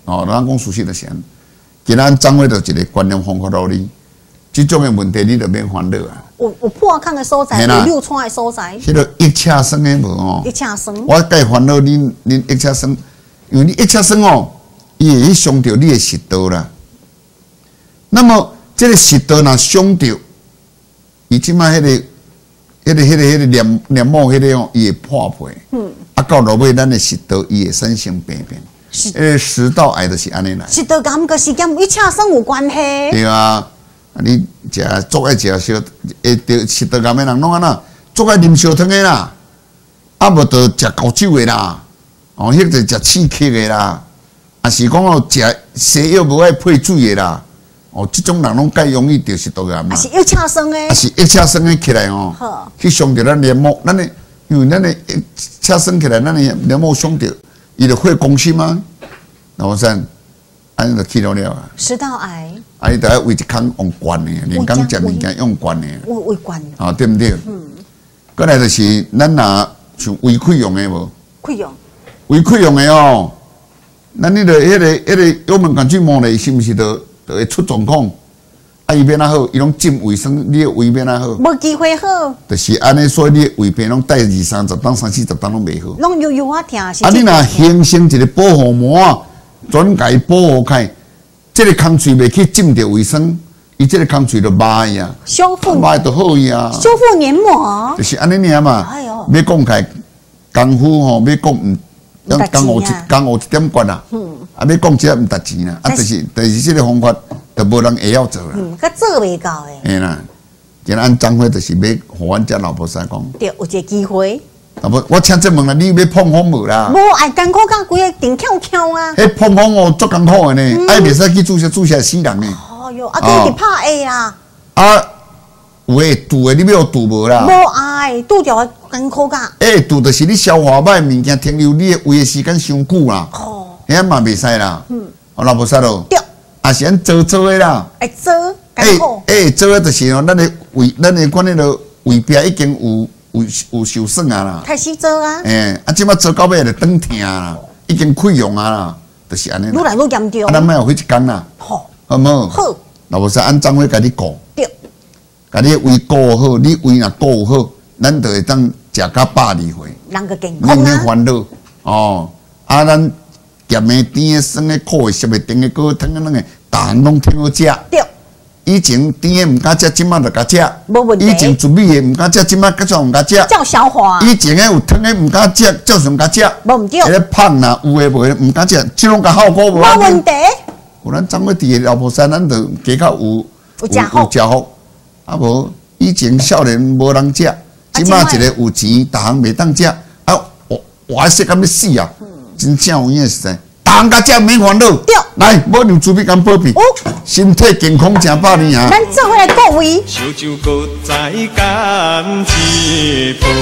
哦，咱讲事实就是安。今咱掌握到一个观念方法道理，这种的问题你就免烦恼啊。 有有破空的所在，有流川的所在。 迄个一车生的无哦， 一车生。 我介烦恼恁恁一车生，因为你一车生哦，伊会去伤到你的食道啦。那么这个食道若伤到，伊即摆迄个、迄个、迄个、迄个黏黏膜迄个哦，伊会破皮。嗯。啊，到落尾咱的食道伊会产生病变。是。诶，食道癌就是安尼来。 食道感觉是跟一车生有关系。 对啊。你食足爱食烧，会着食道癌的人拢安那，足爱啉烧汤的啦，啊无着食高酒的啦，哦，迄个食刺激的啦，啊是讲哦食西药无爱配水的啦，哦，即种人拢介容易着食道癌嘛。 啊是一车生的。啊是一车生的起来哦，去伤着咱黏膜，咱的因为咱的一车生起来，咱的黏膜伤着，伊就会攻心吗？老王生。安尼就去了了啊！ 食道癌， 啊，你得要为一空用惯的，连讲食物件用惯的， 为为惯啊，对不对？嗯。过来就是咱若像胃溃疡的无？ 溃疡。 胃溃疡的哦，咱你个迄个迄个幽门杆菌膜咧，是毋是都都会出状况？啊，伊变哪好？伊拢进卫生，你的胃变哪好？ 无机会好。 就是安尼，所以你的胃病拢带二三十当、三四十当拢袂好。 拢有有啊疼。啊， 你若形成一个保护膜啊。转介保护开，这个空喙袂去浸着卫生，伊这个空喙就麻呀， 修复麻就好呀， 修复黏膜， 就是安尼尔嘛。哎呦，要讲开功夫吼，要讲唔，要讲学一讲学一点关啦。嗯，啊，要讲这唔值钱啦，啊，就是就是这个方法，就无人会晓做啦。 嗯，佮做袂到诶。 嘿啦，今按张会就是要互阮遮老婆婿讲， 对，有一个机会。 啊不，我请这问啦，你要碰风无啦？ 无爱艰苦甲规个定翘翘啊！ 迄碰风哦，足艰苦的呢，爱袂使去注射，注射死人呢。 哦哟，啊，佮伊拍下啦。 啊，有诶堵诶，你要堵无啦？ 无爱堵着艰苦甲。 诶，堵就是你消化歹物件停留你诶胃诶时间伤久啦。哦，遐嘛袂使啦。嗯，我老婆使咯。对，啊是按做做诶啦。会做艰苦。 诶，做诶就是哦，咱诶胃，咱诶管迄个胃壁已经有。有有受损啊啦， 开始做啊， 诶，啊，即马做到尾就断疼啦，已经溃疡啊啦，就是安尼。 愈来愈严重。 啊，咱莫有迄一工啦，好，好无？好，老无说按张会甲你顾，对，甲你胃顾好，你胃若顾好，咱就会当食甲百二回， 人个健康啊。 免免烦恼哦，啊，咱咸的、甜的、酸的、苦的、涩的、甜的、高汤的，那个，逐项拢挺好食。对。以前甜的唔敢食，即马就敢食。无问题。以前糯米的唔敢食，即马各种唔敢食。 照消化。 以前的有汤的唔敢食，照常敢食。 无唔对。 迄个胖啦，有的无的唔敢食，即种个效果无。 无问题。 有咱掌握伫个老婆山，咱就加较有有食福。 有食福。啊无，以前少年无人食，即马一个有钱，逐项袂当食。啊，我我说敢要死啊！真正有影实在。人家食免烦恼，来，无让猪皮干保庇，身体健康真百年啊！ 咱做伙来各位。 烧酒搁再干一杯。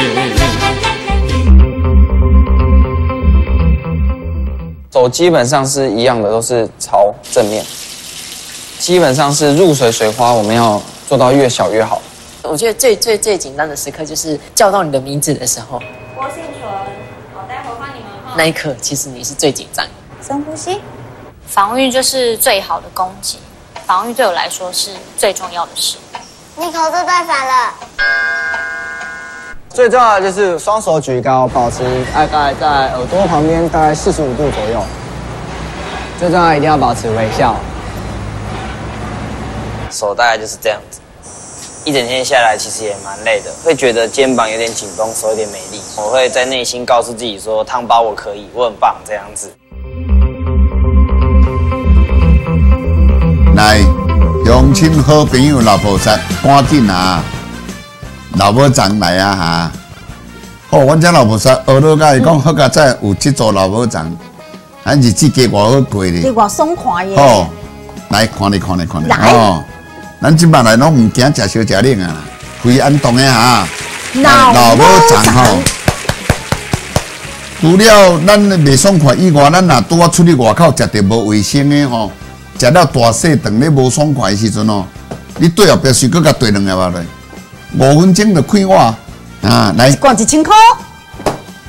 手基本上是一样的，都是朝正面。基本上是入水水花，我们要做到越小越好。 我觉得最最最紧张的时刻就是叫到你的名字的时候。 郭幸纯，好，待会儿换你们哈。 那一刻，其实你是最紧张。 深呼吸。防御就是最好的攻击，防御对我来说是最重要的事。 你口这段反了。 最重要的就是双手举高，保持大概在耳朵旁边大概四十五度左右。最重要一定要保持微笑。 手大概就是这样子。一整天下来其实也蛮累的，会觉得肩膀有点紧绷，手有点没力。我会在内心告诉自己说：“汤包我可以，我很棒。”这样子。 来，乡亲好朋友老婆婿，赶紧啊！老婆长来啊哈！好，阮遮老婆婿学到甲伊讲，好甲再有这座老婆长，咱日子过偌好过咧。 过偌爽快耶！ 好，来看咧看咧看咧哦。咱即摆来拢毋惊食烧食冷啊，非安动的哈。老母长吼，除了咱袂爽快以外，咱若拄啊出去外口食着无卫生的吼，食了大细顿咧无爽快的时阵哦，你对后壁须搁甲兑两个肉来，五分钟就开碗啊！来， 一罐一千块。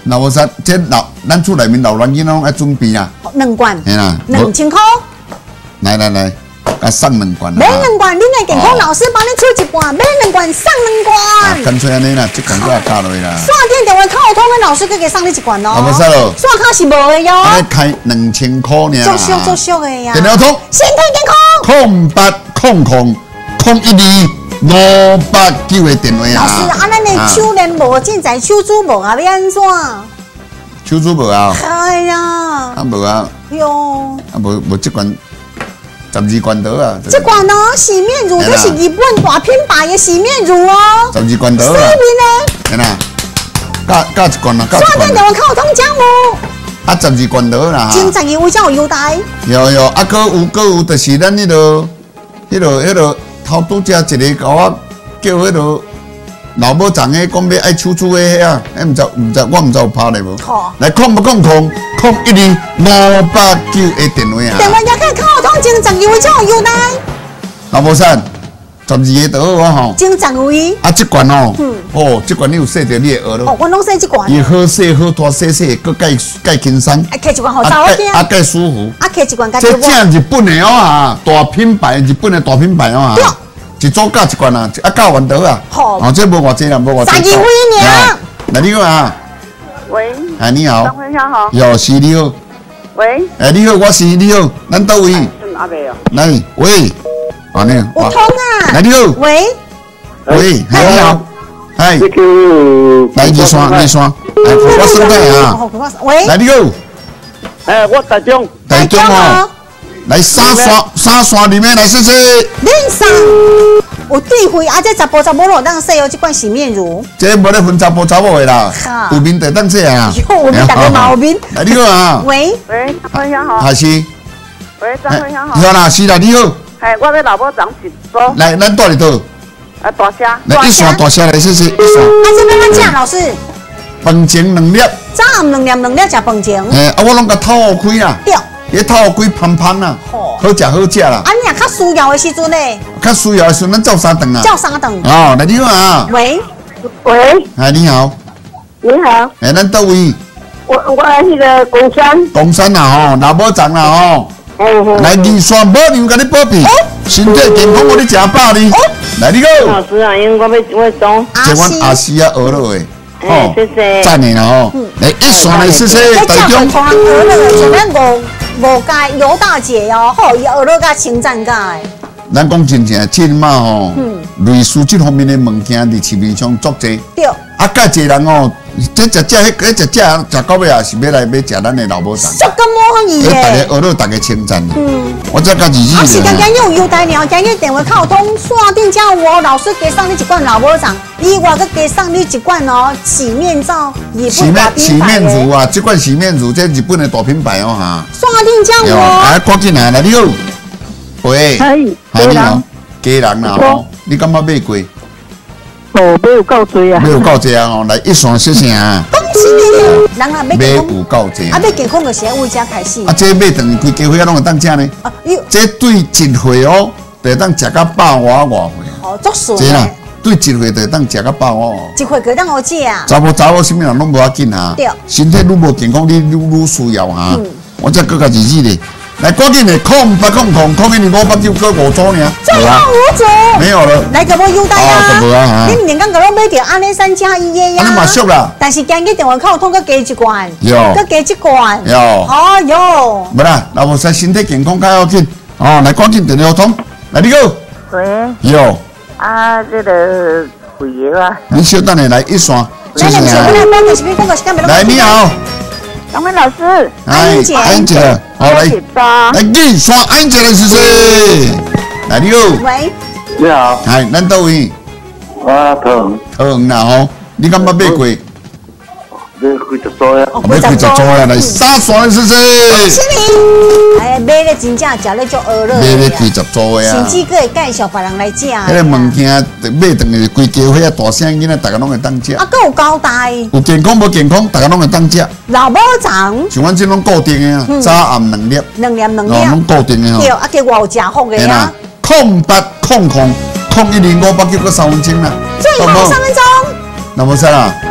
老无啥，这老咱厝内面老卵囡拢爱准备啊。 两罐， 嘿啦， 两千块。 来来来，啊送两罐。 买两罐，恁的健康老师帮你出一罐，买两罐送两罐。 干脆安尼啦，这罐我也加落去啦。 刷电电话卡通的老师给给送你一罐哦。 啊，无啥咯。 刷卡是无的哟。 啊，开两千块呢。 足俗足俗的呀。 电话通， 身体健康。 空八空空空一二五八九的电话啊。 老师，啊，咱的手链无，现在手珠无啊，要安怎？ 手珠无啊？ 哎呀。 啊无啊。 哟。 啊无无这罐。十二罐刀啊！ 这罐哦，洗面乳这是日本大品牌的洗面乳哦。 十二罐刀啊！ 洗面呢？ 是啦，加加一罐啦，加一罐。 刷电电话靠通奖无？ 啊，十二罐刀啦。 前十二位才有优待。 有有，啊，搁有搁有，就是咱迄落、迄落、迄落头拄只一个甲我叫迄落老母长诶，讲要爱手珠诶遐，哎，毋知毋知，我毋知有拍咧无？ 好。 来，空不空空空一二五八九的电话啊！ 电话也可以靠通前十二位才有优待。 老母山，十二个刀我吼。 前十位。 啊，这罐哦，哦，这罐你有洗着你的额咯。 哦，我拢洗这罐。 伊好洗好大洗洗，搁介介轻松。 啊，摕一罐好查某囝。 啊，介舒服。 啊，摕一罐家己我。这正日本的哦啊，大品牌，日本的大品牌哦啊。对。一组加一罐啊，啊加完刀啊。好。哦，这无偌济啦，无偌济。 十二位呢？ 来你好啊。 喂。 哎，你好。 张分享好。 有是你好。 喂。 哎，你好，我是你好，咱倒位。 是阿伯哦。 来，喂。啊，你好。 有通啊。 来，你好。 喂。 喂，哎，你好。哎。来，二刷，二刷。哎，我生态啊。 喂。 来，你好。 哎，我台中。 台中哦。来三刷三刷里面来试试。 恁上有智慧，啊！这查甫查某拢当洗哦，这款洗面乳。 这无咧分查甫查某的啦，有面就当洗啊。 有面大个毛面。 哎，你好啊。 喂喂，张分享好。 还是。 喂，张分享好。 好啦，是啦，你好。 哎，我要老母长一组。 来，咱到里头。 啊，大声。 来一刷大声来试试，一刷。 啊，这边咱食老师。 饭前两粒。 早暗两粒两粒食饭前。 哎，啊，我拢甲透开啦。 对。 伊透开芳芳啦，好食好食啦。 啊，你若较需要的时阵呢？ 较需要的时阵，咱照三顿啊。 照三顿。 哦，来你好啊。 喂喂。 哎，你好。 你好。 哎，咱倒位？ 我我迄个公山。 公山啦吼，老母长啦吼。来二刷保养，甲你保庇，身体健康，我你食饱哩。来你好。 老师啊，因为我要我懂。 这阮阿西啊学落的。 哦，谢谢。 赞你啦吼。来一刷来试试，台中。 同人学落的，像咱五五届尤大姐哦，吼，伊学落甲称赞甲的。 咱讲真正，即嘛吼，类似这方面的物件伫市面上足济。 对。 啊，介济人哦，这食食迄迄食食食到尾啊，是要来要食咱的老母肠。 足咁满意诶！大的。 家学落，大家称赞。 嗯。 我再甲日日。 啊，是今今有优待呢，今日电话卡通刷定价哦，老师加送你一罐老母肠，以外佮加送你一罐哦洗面皂，日本大品牌的。洗面乳啊，这款洗面乳这日本的大品牌哦哈。 刷定价哦。 哎，赶紧来，来你好。喂。 嗨。 嗨，你好。家人啦吼，你感觉买过？ 哦，买有够多啊！ 买有够多啊！吼，来一双谢谢啊！ 恭喜你，人啊买买有够多啊！买健康就是要为家开始。 啊，这买等规家伙啊，拢会当食呢。啊，这对一岁哦，就当食到百外外岁。 哦，足顺。 这啦，对一岁就当食到百外。 一岁可当好食啊！ 查某查某，什么人拢无要紧啊。对。身体愈无健康，你愈愈需要哈。嗯。我再搁个日子咧。来，赶紧的，空八空空空一二五八九搁五组呢。 最后五组。没有了。 来个无优待啊？ 啊，无啊哈。 你连刚个拢买着安尼三加一的呀？ 安尼嘛俗啦。 但是今日电话卡通搁加一罐。 有。 搁加一罐。 有。 哦哟。 无啦，老婆说身体健康较要紧。哦，来赶紧电话通。来，你好。 喂。 有。 啊，这个贵药啊。 你稍等下来一刷。 来，来，来，来，帮个是边帮个时间？ 来，你好。 张文老师， 安姐， 安姐，好来，来给刷安姐来试试。来你好， 喂， 你好， 嗨，咱倒位？ 我桃园， 桃园啦吼，你敢捌买过？ 买几十组呀？ 买几十组呀？来三刷来试试。 恭喜你！哎，买了真正食了就饿了。 买了几十组呀？ 甚至佫会介绍别人来食。 迄个物件买等于规家伙啊，大声囡仔，大家拢会当食。 啊，佫有交代。 有健康无健康，大家拢会当食。 老母肠。 像阮这种固定的啊，早暗两粒。 两粒两粒。 哦，拢固定的吼。 对，啊，加外有食福的啊。 空八空空空一零五八九个三分钟啦。 最后三分钟。 那无啥啦。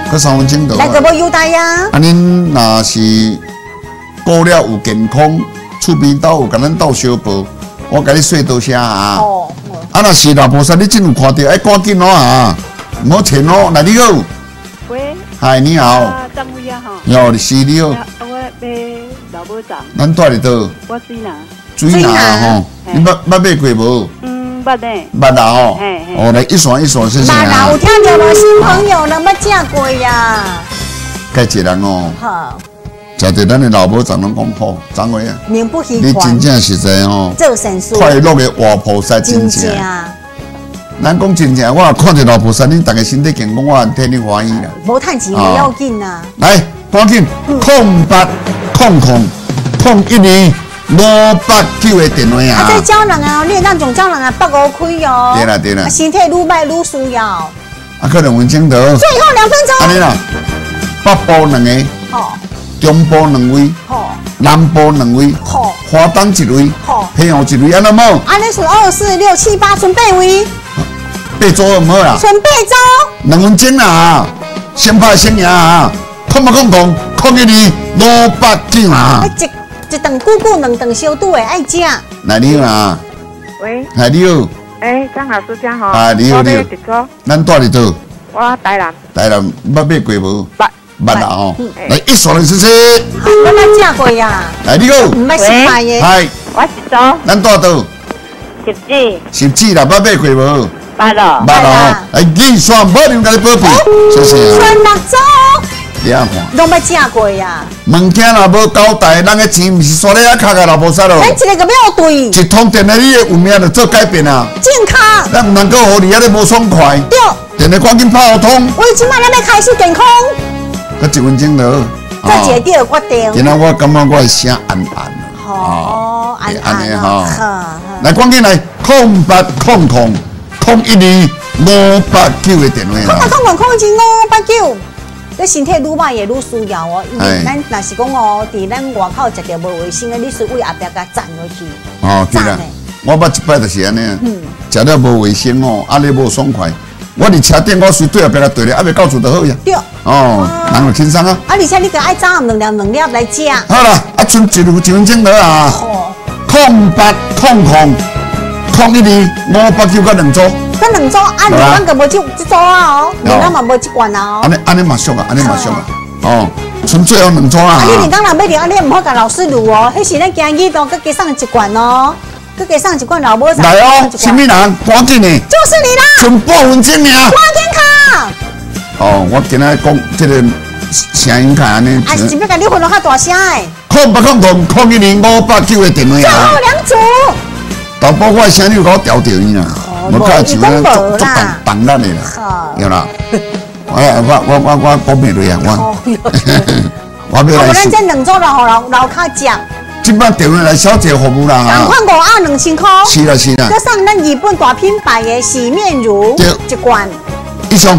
搁三分钟到。 来个无优待呀？ 啊，恁若是过了有健康，厝边斗有甲咱斗相报，我甲你说多谢啊。哦。啊，若是老菩萨，你真有看到，哎，赶紧哦啊，唔好钱哦。来，你好。 喂。 嗨，你好。 啊，张伟啊哈。 哟，是你好。 我买老母长。 咱住伫倒？ 我水拿。 水拿吼，你捌捌买过无？ 嗯，捌嘞。 捌啦吼。 嘿嘿。 哦，来一双一双，谢谢啊。 那有听到无？新朋友能不嫁过呀？ 该一人哦。 好。 食着咱的老母长拢讲好，掌柜啊。 名不虚传。 你真正实在哦。 做善事。 快乐的活菩萨真正。咱讲真正，我看着老菩萨，恁大家身体健康，我替你欢喜啦。 无趁钱不要紧呐。 来，赶紧空八空空空一二五八九的电话啊！ 啊，这招人啊，你那种招人啊，八五开哦。 对啦对啦。 身体愈歹愈需要。啊， 可两分钟到。 最后两分钟。 安尼啦，北部两个。好。中部两位。好。南部两位。好。华东一位。好。平湖一位，安那么？ 安尼是二四六七八，剩八位。 八组唔好啦。 剩八组。 两分钟啦，先拍先赢啊！空八空空空一二五八九啊！ 一顿久久，两顿小肚的爱食。 来你好啊！ 喂。 来你好。 哎，张老师真好。 啊，你好你好。咱住伫倒？ 我台南。 台南捌买过无？ 捌。 捌啦吼。来一双来试试。 我捌食过呀。 来你好。 唔捌失败的。 嗨。 我是做。 咱住倒？ 十指。 十指啦，捌买过无？ 捌咯。 捌啦。来二双保留甲你保庇，谢谢。 全六组。 你啊看， 拢捌食过呀。 物件若无交代，咱个钱毋是刷咧啊卡个老菩萨咯。 咱一个个要对。 一通电来，你的运命就做改变啊。 健康。 咱毋能够互你啊，你无爽快。 对。 电来赶紧拍互通。 我即摆咱要开始健康。 搁一分钟了。 这一个对决定。 今仔我感觉我的声暗暗。 好，暗暗哦。来，赶紧来，空八空空空一二五八九的电话啦。 空八空空空一五八九。你身体愈歹也愈需要哦，因为咱若是讲哦，伫咱外口食着无卫生的，你是为后壁甲攒落去。 哦，对啦，我捌一摆就是安尼，食了无卫生哦，啊你无爽快，我伫车顶我随对后壁甲对咧，还袂到厝就好呀。对。哦，人就轻松啊。啊， 而且你个爱早暗两两两粒来食。 好啦，啊，剩一一分钟了啊。空八空空空一二五八九甲两组。 咱两组，啊，咱个无这这组啊哦，两咱嘛无这罐啊哦。 安尼安尼嘛俗啊，安尼嘛俗啊。哦，剩最后两组啊。 啊，你二刚若要聊，安尼唔好甲老师录哦，迄是咱今日都搁加送一罐哦，搁加送一罐老母茶。 来哦，什么人？赶紧的。 就是你啦。 剩半分钟尔。 花天卡。 哦，我今仔讲这个声音看安尼。 啊，是要甲你分到较大声诶。 空八空空空一二五八九的电话啊。 最后两组。 导播，我的声你有甲我调调伊啦。我靠，就咱做做当当咱的啦，有啦。我我我我我讲袂落啊，我。我要来。 咱这两组了，互老老卡食。 即摆电话来小姐服务啦。 两款五啊两千块。 是啦是啦。 再送咱日本大品牌的洗面乳一罐。 以上。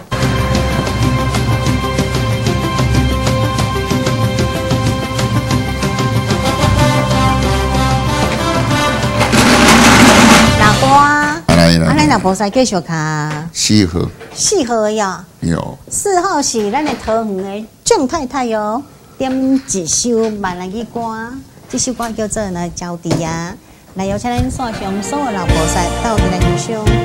啊，咱老菩萨继续卡。 四号。 四号呀。 有。 四号是咱的桃园的郑太太哟，点一首闽南语歌，这首歌叫做呢招娣呀。来邀请咱线上所有老菩萨到咱的欣赏。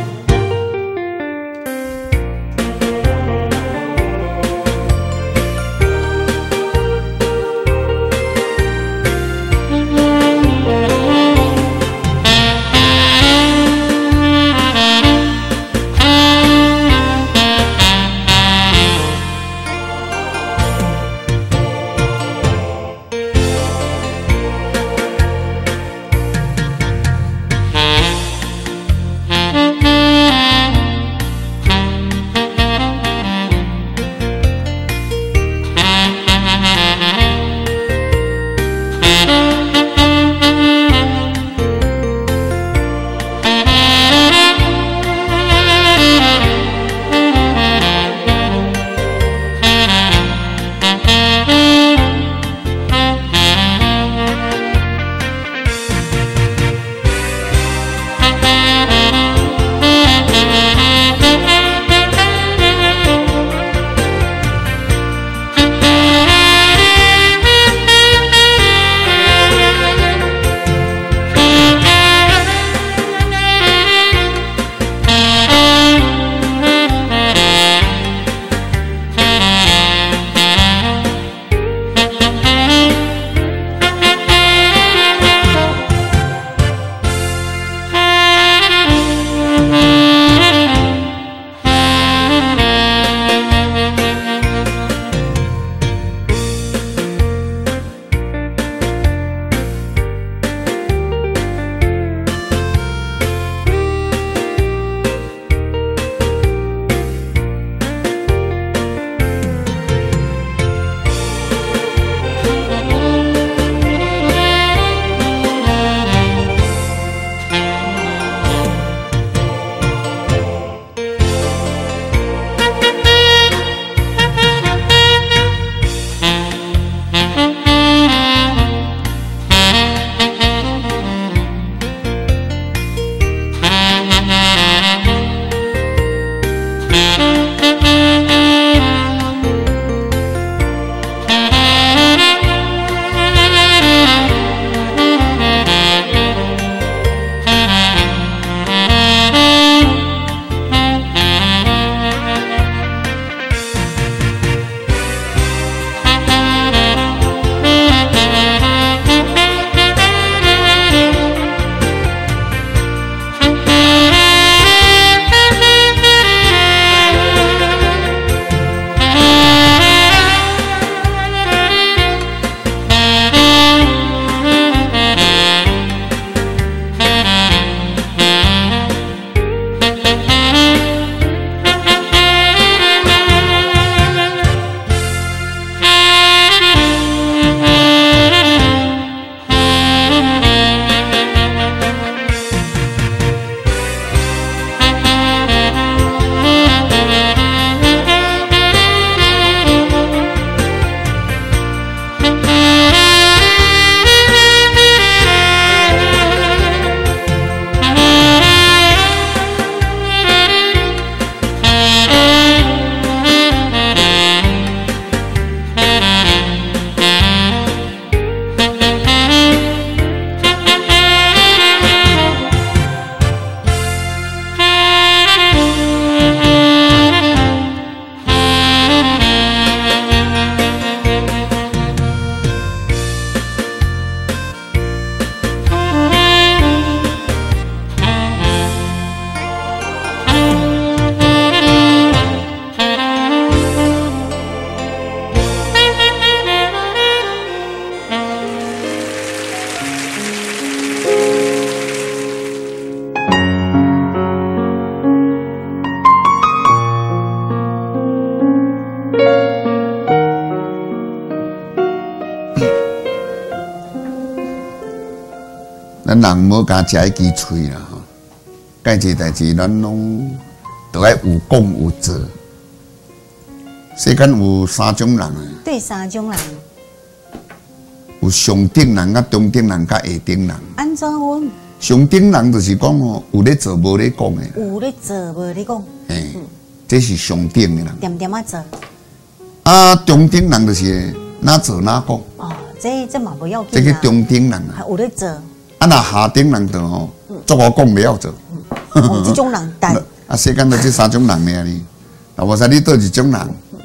咱人无甲食一支喙啦吼，介济代志咱拢都爱有讲有做。世间有三种人诶， 对，三种人， 有上等人、甲中等人、甲下等人。 安怎分？ 上等人就是讲吼，有咧做无咧讲诶。 有咧做无咧讲。 嘿，这是上等诶人。 点点啊做。 啊，中等人就是哪做哪讲。 哦，这这嘛不要紧。 这个中等人啊。 有咧做。 啊，那下等人就吼，做我讲不要做。 哦，这种人但。 啊，世间就这三种人尔哩。啊，无使你倒一种人。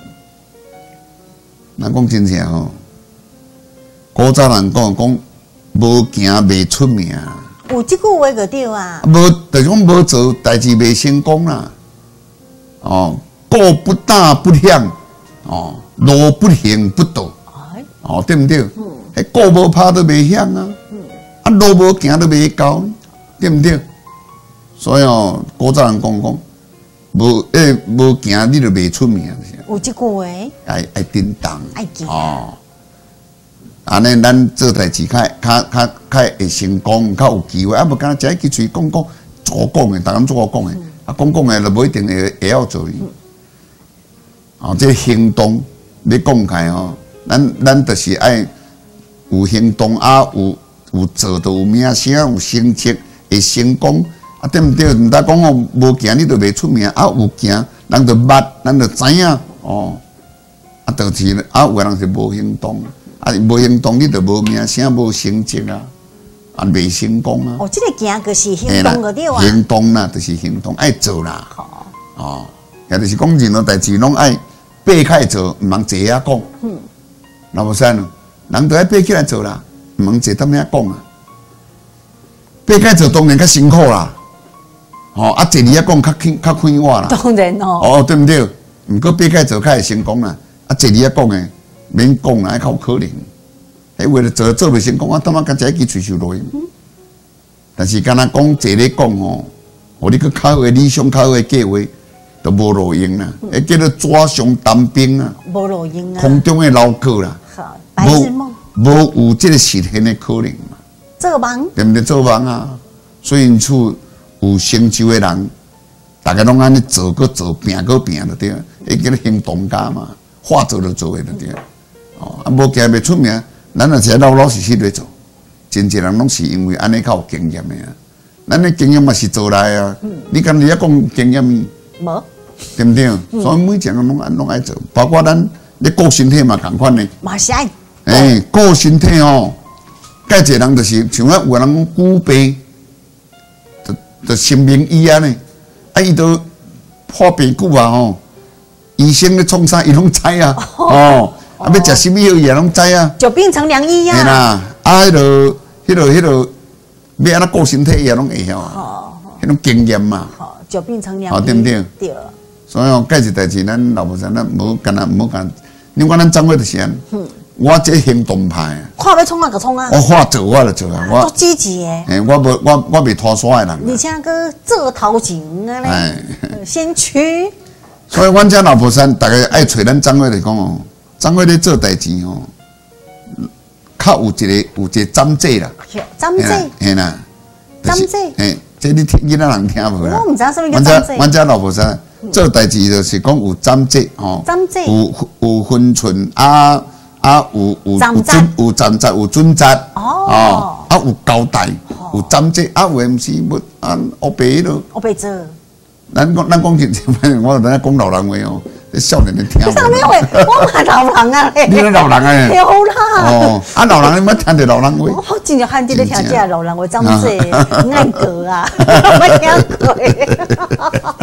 咱讲真正吼，古早人讲讲无行袂出名。 有这句话就对啊。 无，就是讲无做代志袂成功啦。哦，过不大不响，哦，路不行不倒。哦，对不对？嗯。迄鼓无拍都袂响啊。嗯。啊，路无行都袂到，对不对？所以哦，古早人讲讲，无诶无行你就袂出名。 有这句话。 爱爱叮当。 爱行。 哦。安尼，咱做代志较较较较会成功，较有机会。啊，无干只一支嘴讲讲，做讲诶，逐工做讲诶，啊，讲讲诶，就无一定会会晓做。哦，这行动要讲开吼，咱咱就是爱有行动啊，有有做到有名声，有成绩，会成功。啊，对毋对？毋得讲哦，无行你就袂出名，啊，有行，人就捌，咱就知影哦。啊，就是啊，有个人是无行动。啊，无行动你就无名声，无成绩啊，啊，未成功啊。 哦，这个行就是行动个对啊。 行动啦，就是行动，爱做啦。好。哦，也就是讲任何代志拢爱爬起来做，毋通坐遐讲。嗯。那无啥呢？人都爱爬起来做啦，毋通坐踮遐讲啊。爬起来做当然较辛苦啦。哦，啊，坐伫遐讲较轻较快活啦。 当然哦。 哦，对毋对？毋过爬起来做较会成功啦。啊，坐伫遐讲诶。免讲啦，还较有可能。迄为了做做袂成功，我当然甲一支喙手落去。但是敢若讲坐咧讲吼，互你去较好诶理想、较好诶计划，都无路用啦。迄叫做纸上谈兵啊， 无路用啊。 空中诶楼阁啦， 好，白日梦。 无有即个实现诶可能嘛？ 做梦对毋对？做梦啊！所以因此有成就诶人，大家拢安尼做个做，拼个拼就对，迄叫做行动家嘛，话做就做诶就对。哦，啊，无行袂出名，咱也是老老实实咧做。真侪人拢是因为安尼较有经验的啊。咱的经验嘛是做来啊。嗯、你敢你遐讲经验？ 无， 对不对？嗯、所以每一个人拢爱拢爱做，包括咱咧顾身体嘛共款呢。 嘛是爱。 诶，顾身体哦，介侪人就是像咱有人讲骨病，就就生命医啊呢，啊伊都破病久啊吼，医生咧创啥伊拢知啊，哦。啊，要食什么药伊也拢知啊， 久病成良医啊。 嘿啦，啊，迄落、迄落、迄落，要安怎顾身体伊也拢会晓啊。迄种经验嘛。 好，久病成良医。 对不对？ 对。 所以哦，介一代志，咱老婆生咱无干那无干，你看咱张伟就是安。嗯。我这行动派。 看要创啊就创啊。 我话做我就做啊，我。 都积极诶。 诶，我无我我袂拖沙诶人。 而且个做头前啊咧，先驱。 所以，阮遮老婆生大家爱找咱张伟来讲哦。张伟咧做代志吼，较有一个有一个斩制啦。 斩制， 嘿啦， 斩制， 嘿，这你听囡仔人听无啦？ 我唔知什么叫斩制。 阮遮老婆生做代志就是讲有斩制吼， 斩制有有分寸啊啊有有有准有斩责有准则哦，啊有交代有斩制啊，有毋是要啊黑白咯。 黑白做。 咱讲咱讲真正，我咱讲老人话哦。少年人听无。 少年话，我嘛老人啊咧。 你咧老人啊？ 对啦。 哦，啊老人你要听着老人话。 我真正汉字咧听这老人话，怎么说？爱过啊，我听过。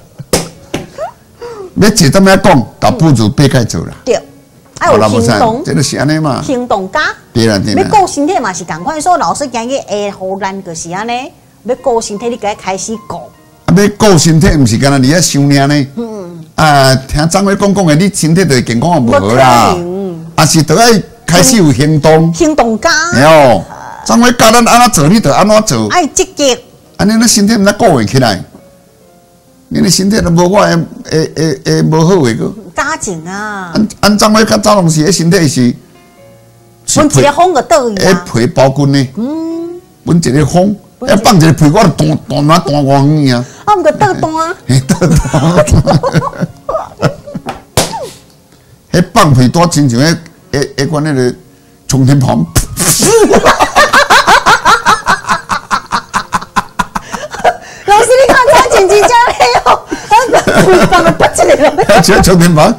要一点么讲，倒不如爬起做啦。 对，爱有行动， 这就是安尼嘛。 行动家。 对啦对啦。 要顾身体嘛是共款，所以老师今日会互咱就是安尼，要顾身体，你该开始顾。 啊，要顾身体，毋是干那你遐想命呢？嗯。啊，听张伟讲讲的，你身体就健康啊无好啦，啊是都爱开始有行动， 行动家， 哦，张伟教咱安怎做，你就安怎做， 爱积极， 安尼咱身体毋才顾会起来，你的身体都无我会会会会无好个， 加紧啊， 安安张伟较早拢是迄身体是， 阮一个风个倒去啊，皮包骨呢， 嗯， 本一个风，要放一个屁，我就弹弹哪弹偌远啊！ 啊，毋过倒弹啊！ 嘿，倒弹。迄放屁多亲像迄迄迄款迄个冲天炮。 老师，你看他剪辑家嘞哦，他放了不起来了。 像冲天炮，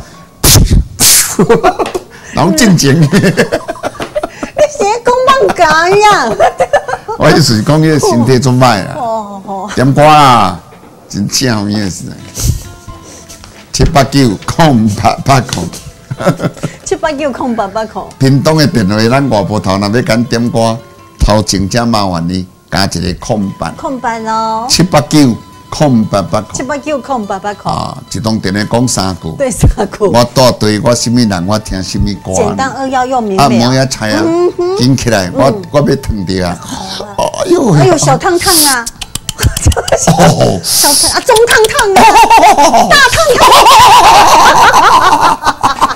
然后进前。你写公棒杆一样。 我意思是讲，迄个身体做歹啦。 哦哦。 点歌啦，真正有意思。七八九空八八空。 七八九空八八空。 屏东的电话，咱外婆头若要敢点歌，头前才麻烦你加一个空班。 空班哦。 七八九空八八空。 七八九空八八空。 啊，一通电话讲三句。 对，三句。 我带队，我什么人，我听什么歌。 简单扼要又明了。 啊，毛也菜啊，紧起来，我我要烫着啊。 哎呦，还有小烫烫啊。哦，小烫啊，中烫烫啊，大烫烫。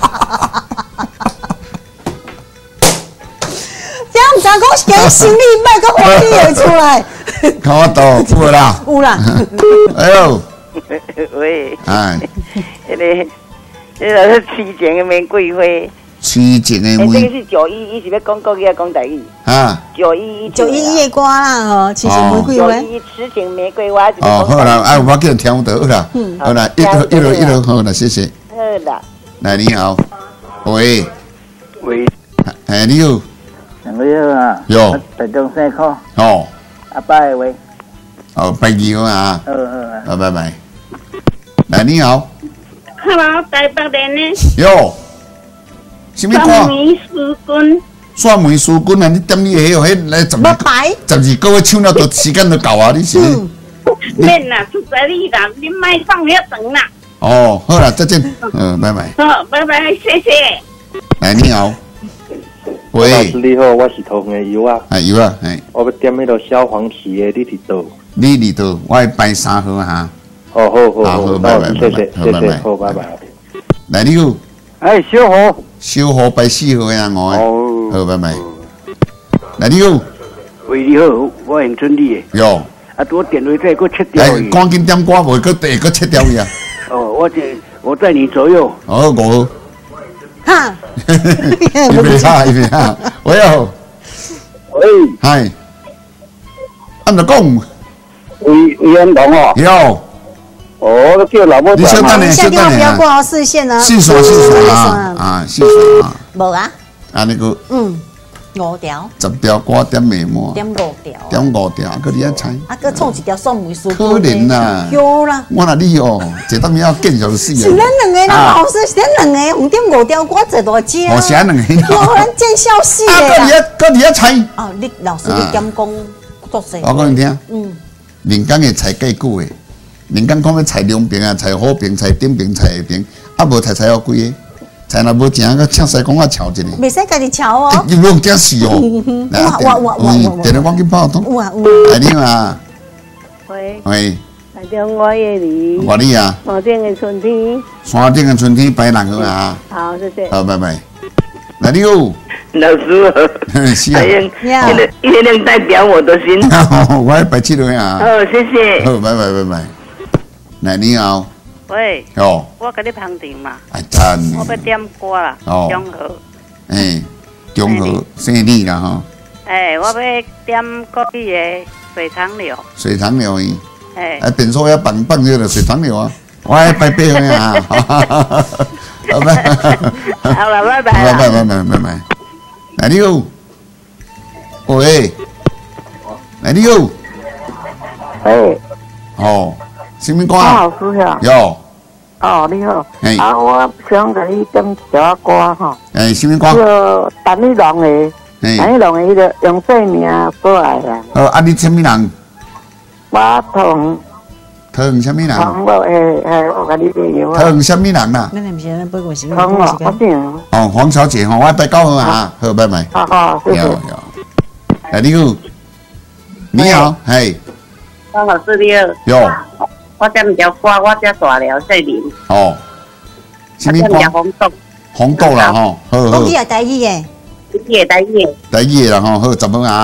这样唔知讲是讲心里麦个话题会出来。 看我到有啦， 有啦。 哎呦， 喂， 哎， 迄个，迄个是痴情的玫瑰花。 痴情的玫瑰。 这个是九一一，是要讲国语还是讲台语？ 啊， 九一一， 九一一的歌啦，吼，痴情玫瑰花。 九一一痴情玫瑰花。 哦，好啦，哎，我叫听得好啦，好啦，一路一路一路好啦，谢谢。 好啦。 来，你好，喂， 喂， 哎，你好。 两个月啊， 有， 台中生科， 哦， 阿爸的喂， 哦，拜二啊， 好好， 好，拜拜。来，你好 ，Hello， 台北人呢？ 哟，什么歌？ 蒜梅书君。 蒜梅书君啊，你点你迄个迄来十二十二个月唱了，都时间都够啊，你是？ 免啦，出在你啦，你莫放遐长啦。 哦，好啦，再见，嗯，拜拜。 好，拜拜，谢谢。 来，你好。喂， 老师你好，我是桃园的油啊。 啊油啊，哎。 我要点迄个消防旗的，你伫倒？ 你伫倒？我系拜三号哈。 哦，好好好， 拜拜， 谢谢谢谢，好拜拜。 来，你好。 哎，小豪。 小豪拜四号的我。哦。好，拜拜。来，你好。 喂，你好，我很尊你的。 有。 啊，我点位再给我切掉。 哎，赶紧点歌，无个第个切掉呀。 哦，我这我在你左右。 哦，我。 哈， 一边哈一边哈，喂哦， 喂， 嗨，按着讲， 魏魏安东哦， 有， 哦，叫老母你稍等呢， 下电话不要挂哦，视线啊， 细数细数啊，啊，细数啊， 无啊， 啊那个， 嗯，五条， 十条歌点未满， 点五条， 点五条，搁你遐猜， 啊，搁创一条送梅书， 可怜啦， 有啦， 我那你哦，这当面要见着死啊， 是咱两个啦，老师是咱两个，五点五条歌坐大只， 哦，是咱两个， 有咱见笑死的啦，搁你遐搁你遐猜， 哦，你老师你点讲作势， 我讲你听， 嗯， 人间的菜计久的，人间讲要菜两边啊，菜好边，菜顶边，菜下边，啊无菜菜要贵的。菜若无正，个请师公啊瞧一下。 袂使家己瞧哦。 你用这事哦。 我我我我。 电话我去报通。 有啊有。 哎你好。 喂。 喂。 台中我叶梨。 我你啊。 山顶的春天。 山顶的春天摆人好啊。 好，谢谢。 好，拜拜。来你好。 老师好。 是啊。 一个一个代表我的心。 我要摆七落啊。 好，谢谢。 好，拜拜拜拜。来你好。 喂， 哦， 我给你旁听嘛。 哎，赞。 我要点歌啦，中和。 哎，中和生理啦哈。 哎，我要点国语的水长流。 水长流伊。 哎。 哎，变数要放放热了水长流啊，我要拜拜回啊。好拜。 好了，拜拜。 拜拜拜拜拜拜。来你好。喂。来你好。 哎。 哦。什么歌？ 张老师呀。 有。 哦，你好。 哎。 啊，我想给你点一条歌哈。 哎，什么歌？ 叫陈玉龙的。陈玉龙的迄个用生命过来啦。 哦，啊，你什么人？ 我同。 同什么人？ 同我诶诶，我跟你朋友啊。 同什么人啦？ 咱唔是咱不过是。 同我，我姓。 哦，黄小姐哈，我拜高好啊，好拜拜。 好好，谢谢。 有有。来你好。你好，嘿。 张老师你好。 有。 我点一条歌，我只大寮细林。 哦。什么歌？ 红豆。 红豆啦吼，好好。 国语也台语诶。 国语也台语。 台语啦吼，好，十分啊。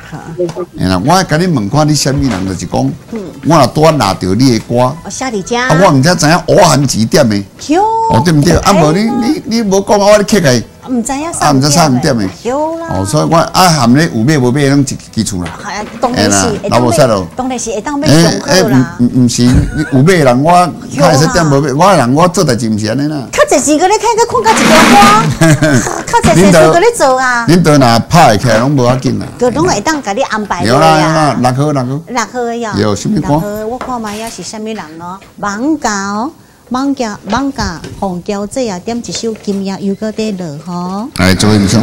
哎啦，我甲你问看你什么人，就是讲，我若多拿着你的歌， 我下你家， 啊，我唔知知影五行几点的，哦对唔对？啊，无你你你无讲我，你客个， 唔知影啊，唔知三点的， 有啦。 哦，所以我啊含咧有买无买拢一基础啦。 当然是， 老无使咯。 当然是会当买上课啦。 唔唔是，有买人我开始点无买，我人我做代志唔是安尼啦。 较侪时个咧看个看到一条歌，较侪时个咧做啊。 恁倒若拍起来拢无要紧啦。 个拢会当甲你安排有啦有啦，六号六号。 六号呀。 有什么歌？ 六号我看嘛也是啥物人哦，网教。网架网架，红胶这啊点一首金夜又搁在落吼。 来，做音响。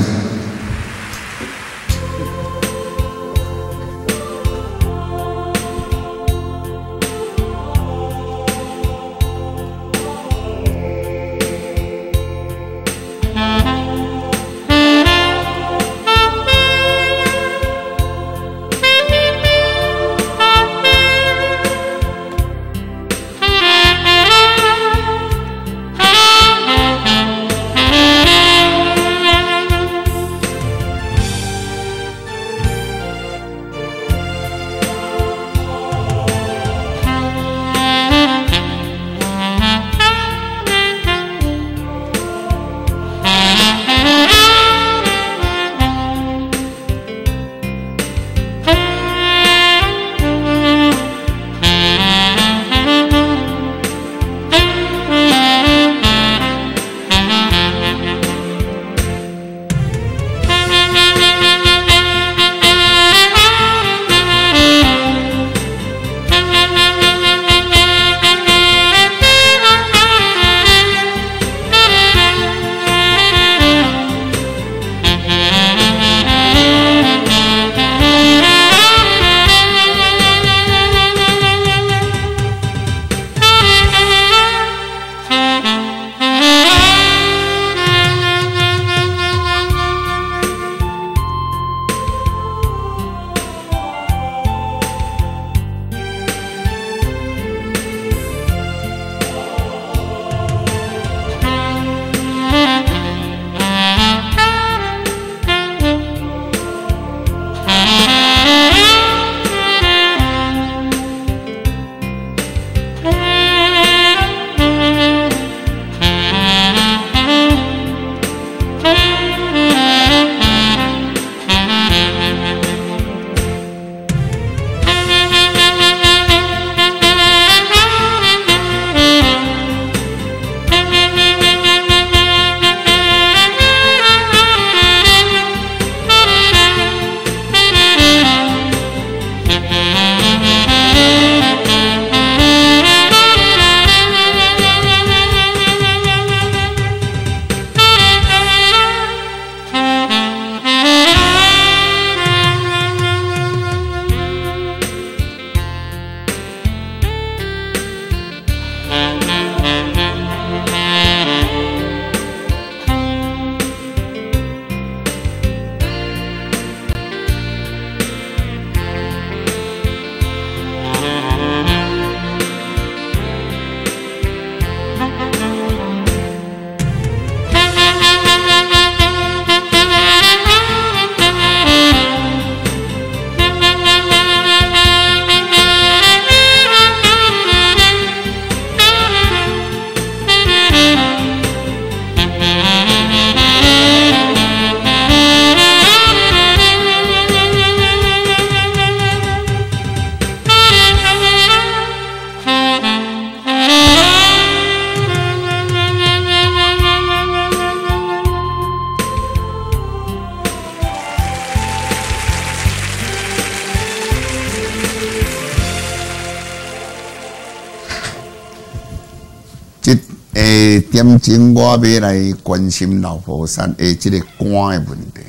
诶，点钟我要来关心老婆山诶，这个肝的问题，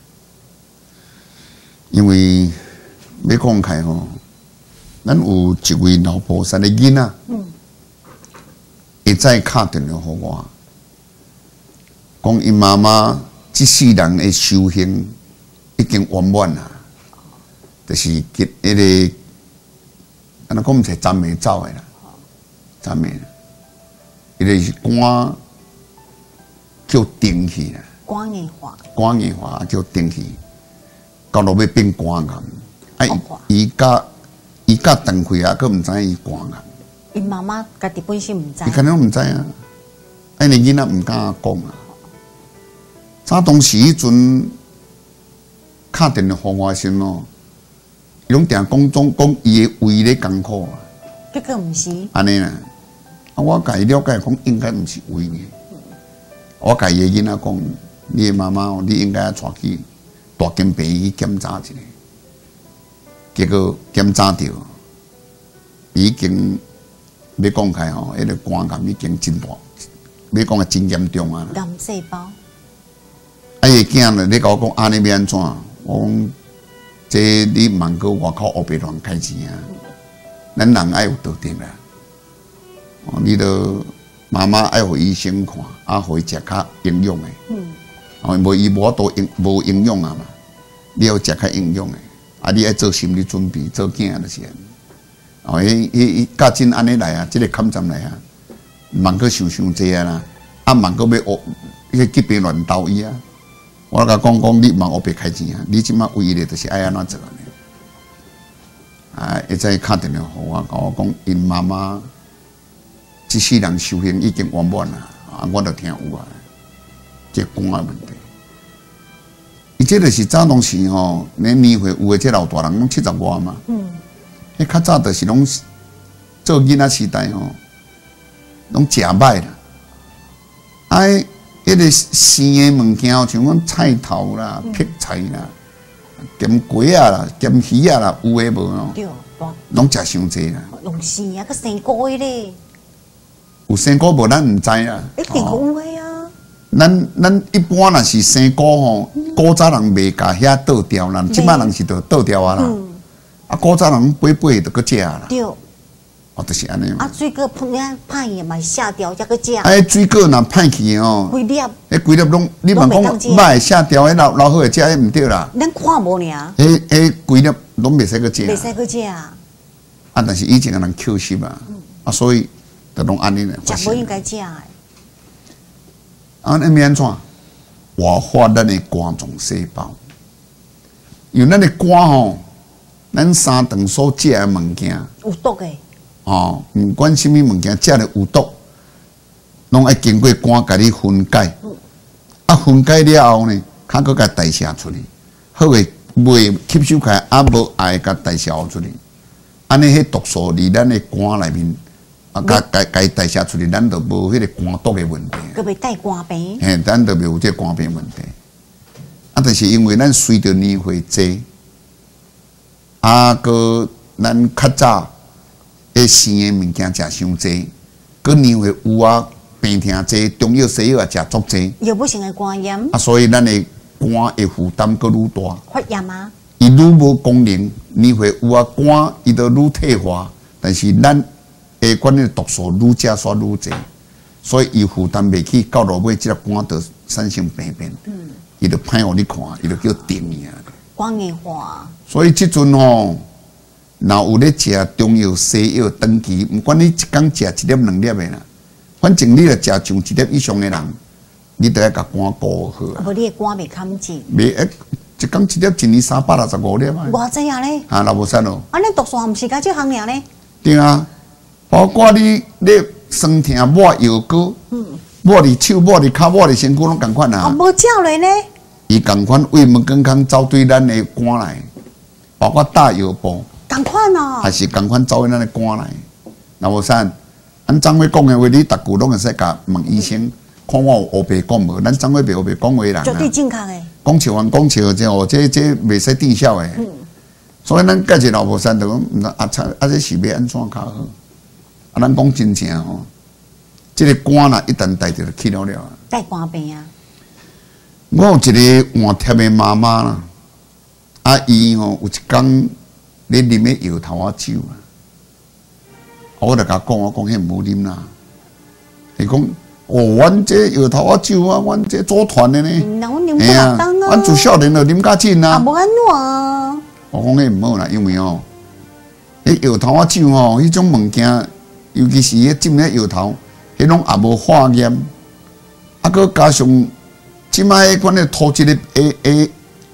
因为要讲开吼，咱有一位老婆山的囡仔，嗯，会再打电话给我，讲伊妈妈这世人的修行已经圆满啦，就是迄个，安那讲毋是暂未走的啦，暂未。伊就是肝叫定去啦， 肝硬化， 肝硬化叫定去， 到落要变肝癌，啊，伊甲伊甲断开啊，佮毋知伊肝癌。 伊妈妈家己本身毋知。 伊肯定毋知啊，啊，你囡仔毋敢讲啊。早当时迄阵，敲电话互我时咯，伊拢定讲总讲伊的胃咧艰苦啊。 结果毋是。安尼啦，啊，我家己了解讲应该毋是胃呢。我家己的囡仔讲，你的妈妈哦，你应该带去大金病院检查一下。结果检查着，已经。要讲开吼，迄个肝癌已经真大，要讲啊真严重啊！ 癌细胞。 啊，伊囝咧，你甲我讲安尼要安怎？我讲，这你茫个外口黑白乱开钱啊！咱人爱有道德啦。哦，你着妈妈爱互医生看，啊，互伊食较营养的。嗯。哦，无伊无多营无营养啊嘛，你要食较营养的，啊，你爱做心理准备，做囝就是安尼。哦，伊伊伊较真安尼来啊，即、这个抗战来啊，茫个想伤济啊啦，啊茫个要学，迄个疾病乱斗伊啊。我甲讲讲，你茫学别开钱啊，你即马唯一的就是爱安怎做呢？啊，会再敲电话互我，甲我讲，因妈妈一世人修行已经圆满啦，啊，我着听有啊，这肝的问题。伊这就是早当时吼，恁年岁有诶，这老大人拢七十外嘛。嗯。迄较早就是拢做囡仔时代吼，拢食歹啦。啊，迄个生诶物件，像讲菜头啦、劈菜啦、咸鸡啊啦、咸鱼啊啦，有诶无哦？对，拢食伤济啦。 用生啊，佮生菇诶咧。 有生菇无？咱毋知啦。 一定有诶啊。 咱咱一般若是生菇吼，古早人袂甲遐倒掉啦，即摆人是着倒掉啊啦。啊，古早人买买就搁食啦。对。哦，就是安尼嘛。啊， 水果碰啊歹去嘛下掉才搁食。 哎，水果若歹去哦。 规粒。 迄规粒拢，你莫讲歹下掉，迄老老好诶食，迄毋对啦。 咱看无尔。 迄迄规粒拢袂使搁食。 袂使搁食。啊， 但是以前诶人扣惜啊，啊，所以就拢安尼咧。 食无应该食诶。 啊，那安怎？活化咱诶肝脏细胞，因为咱诶肝吼。咱三顿所食诶物件有毒诶， 哦，毋管什么物件食了有毒，拢爱经过肝甲你分解。嗯、啊，分解了后呢，较搁甲代谢出去，好诶，袂吸收开，啊无爱甲代谢出去。安尼迄毒素伫咱诶肝内面，啊，甲甲甲代谢出去，咱就无迄个肝毒诶问题。 佮袂带肝病。 嘿，咱就袂有这肝病问题。啊，但是因为咱随着年岁济。啊，个咱较早诶生诶物件食伤济，个年岁有啊病痛济，中药西药也食足济。 药物性诶肝炎。啊， 所以咱诶肝诶负担个愈大。 发炎啊？ 伊愈无功能，年岁有啊肝伊就愈退化，但是咱诶管诶毒素愈食煞愈济，所以伊负担袂起，到落尾即个肝就产生病变。嗯。伊就歹互你看，伊就叫定啊。 肝硬化。 所以即阵吼，若有咧食中药、西药长期，毋管你一工食一粒两粒的啦，反正你若食上一粒以上的人，你都要甲肝顾好。啊， 无你的肝袂堪紧。 袂诶，一工一粒一年三百六十五粒啊。 偌济啊咧？ 啊，老无啥咯。 啊，恁毒素毋是甲即项尔咧？ 对啊，包括你咧酸痛抹药膏，嗯，抹伫手、抹伫骹、抹伫身躯拢共款啊。 啊，无照咧呢？ 伊共款胃门健康走对咱的肝内。包括大药包， 同款哦， 还是同款走去咱的肝内。那无啥，咱张辉讲的话，你逐句拢会使甲问医生，看我有黑白讲无？咱张辉袂黑白讲话人啊。 绝对正确的。 讲笑完讲笑这哦，这这袂使定效的。嗯。所以咱介一老婆山就讲，啊差啊这是要安怎较好？啊，咱讲真正吼，这个肝呐一旦带着就去了了。 带肝病啊！ 我有一个换贴的妈妈啦。啊，伊吼有一工咧啉个摇头仔酒啊，我就甲讲，我讲迄唔好啉啦。伊讲，哦，阮这摇头仔酒啊，阮这组团的呢。 那阮啉不啊， 阮自少年就啉较真啊。 啊，无安怎啊？ 我讲迄唔好啦，因为哦，迄摇头仔酒吼，迄种物件，尤其是迄浸咧摇头，迄拢也无化验，啊，佮加上即摆迄款咧土质的诶诶。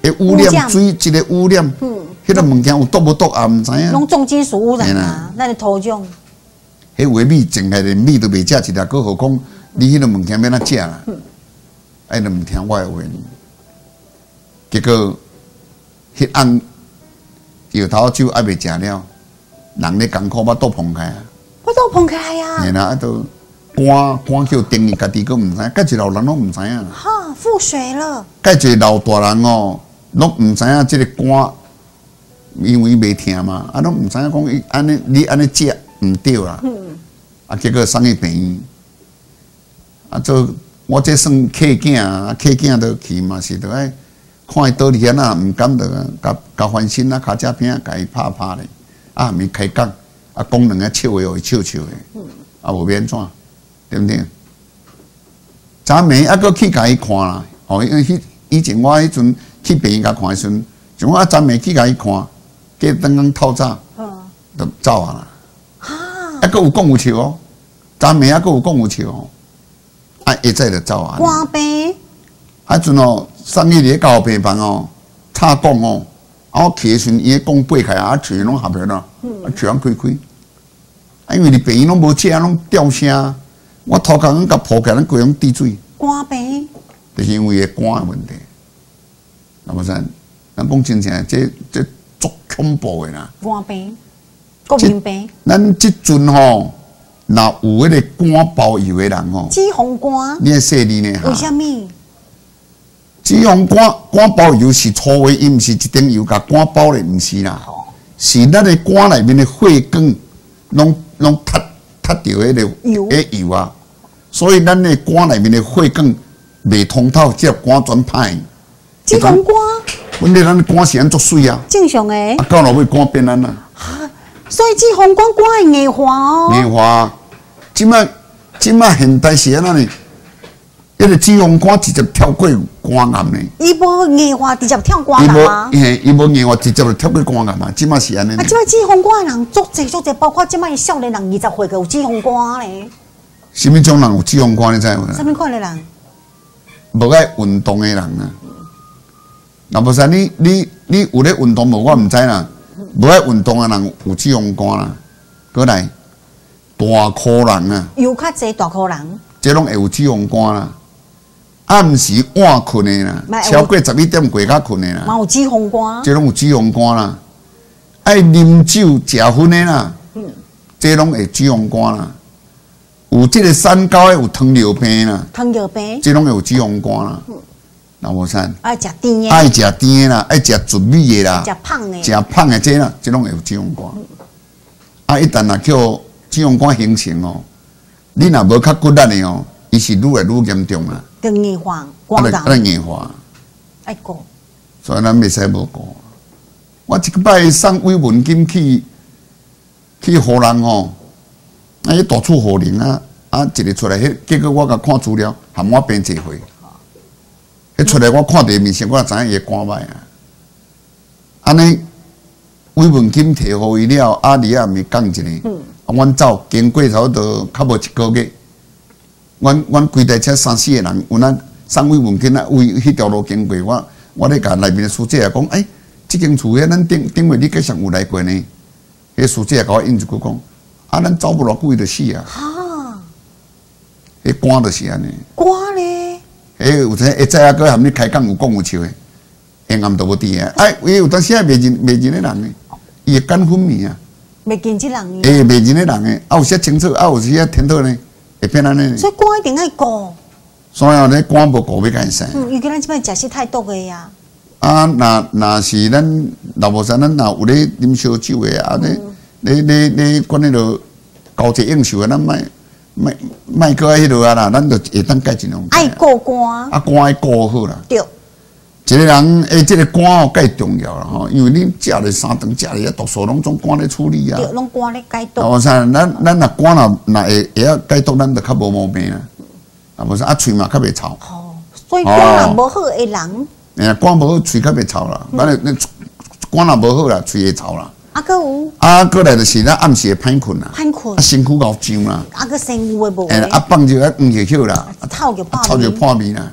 诶污染水，一个污染，嗯，迄个物件有毒无毒也毋知影。 拢重金属污染啊，咱的土壤。 迄有诶米，净系连米都袂食一粒，更何况你迄个物件要哪食啦？哎，都毋听我诶话呢。结果迄暗摇头酒还袂食了，人咧艰苦把肚碰开啊！ 把肚碰开呀！ 嘿啦，啊都肝肝叫定义，家己佫毋知，介一老人拢毋知影。 哈，腹水了。 介一老大人哦，拢毋知影即个肝，因为袂听嘛，啊拢毋知影讲伊安尼，你安尼食毋对啦。嗯。啊，结果送去病院，啊做我这算客囝啊，客囝都去嘛是着爱看伊倒伫遐呐，毋甘着甲甲翻身啊，骹只片啊，甲伊拍拍咧，啊咪开讲，啊讲两个笑话互伊笑笑诶，啊无免怎，对毋对？昨暝啊，佫去甲伊看啦，吼，因为迄以前我迄阵去病院甲看时阵，像我啊昨暝去甲伊看，计当刚透早，就走啊啦。啊，佫有讲有笑哦，昨暝啊佫有讲有笑哦，啊下早就走啊。 肝病。 啊，阵哦，送去伫教病房哦，插讲哦，啊我去诶时阵，伊咧讲掰开啊，喙拢合着啦，啊喙拢开开。啊，因为你病院拢无食，拢掉声，我头壳拢甲破开，咱规拢滴水。 肝病。 就是因为伊肝诶问题。那么咱，咱讲真正，这这足恐怖诶啦。 肝病，国民病。 咱即阵吼，若有迄个肝包药诶人吼， 脂肪肝。 你会说你呢？ 为什么？ 脂肪肝肝包油是粗的，伊毋是一点油甲肝包咧，毋是啦，是咱的肝内面的血管拢拢脱脱掉迄个迄油啊，所以咱的肝内面的血管袂通透，即肝转歹。 脂肪肝？ 阮哋咱肝是安作水啊？ 正常诶。 啊，到落尾肝变安啦。 啊，所以脂肪肝肝会硬化哦。 硬化，即摆即摆现代是安怎呢？迄个脂肪肝直接跳过肝癌呢？ 伊无硬化直接跳肝癌啊？ 伊嘿，伊无硬化直接就跳过肝癌嘛？即摆是安尼。 啊，即摆脂肪肝的人足济足济，包括即摆少年人二十岁个有脂肪肝咧。 什么种人有脂肪肝？你知无？ 什么款的人？ 无爱运动的人啊。那无啥，你你你有咧运动无？我毋知啦。无爱运动的人有脂肪肝啦。过来，大颗人啊。 有较济大颗人。 这拢会有脂肪肝啦。暗时晚困的啦，超过十一点过较困的啦， 嘛有脂肪肝， 这拢有脂肪肝啦。爱啉酒、食薰的啦，嗯，这拢会脂肪肝啦。有这个三高的有糖尿病啦， 糖尿病， 这拢会有脂肪肝啦。那无啥？ 爱食甜的， 爱食甜的啦，爱食纯米的啦， 食胖的， 食胖的这啦，这拢会有脂肪肝。啊，一旦若叫脂肪肝形成哦，你若无较骨力的哦，伊是愈来愈严重啦。 更硬化，肝癌， 啊，硬化， 爱顾， 所以咱袂使无顾。我一个摆送慰问金去去荷兰吼，啊，迄大厝荷兰啊，啊，一个出来，迄结果我甲看资料，含我编一回，迄出来我看第面先，我知影伊肝歹啊。安尼慰问金摕互伊了，啊，你也咪讲一个，啊，阮走经过差不多较无一个月。阮阮规台车三四个人，有咱送慰问金啊，为迄条路经过，我我咧甲内面的书记也讲，诶、欸，即间厝迄咱顶顶位你计上有来过呢？迄书记也甲我应一句讲，啊，咱走不偌久伊就死啊！哈，迄肝就是安尼。 肝咧？ 诶，有阵会知影个含你开讲有讲有笑诶，下暗都无伫啊！哎，伊有当时啊袂认袂认诶人诶，伊会肝分泌啊。 袂认即人诶，袂认诶人诶，啊有写清楚，啊有时啊填到呢。会变安尼， 所以肝一定爱顾。 所以哦，你肝无顾要干啥？ 嗯，因为咱即摆食食太毒的呀。 啊，若若是咱老无啥，咱若有咧啉烧酒的啊，咧咧咧咧管迄落交际应酬的，咱卖卖卖过迄落啊啦，咱就会当改尽量。 爱顾肝。 啊，肝爱顾好啦。 对。 一个人诶，即个肝哦，介重要啦吼，因为你食了三顿，食了毒素拢总肝咧处理啊。 对，拢肝咧解毒。 啊，无啥，咱咱若肝若若会会晓解毒，咱就较无毛病啊。啊，无啥，啊喙嘛较袂臭。 哦，所以肝若无好的人。 哎，肝无好，喙较袂臭啦。反正你肝若无好啦，喙会臭啦。 啊，搁有。 啊，过来就是咱暗时会歹困啦。 歹困。 啊，身躯够胀啦。 啊，搁生有诶无？ 哎，啊放就啊黄叶叶啦。 臭就破。 臭就破面啦。 啊，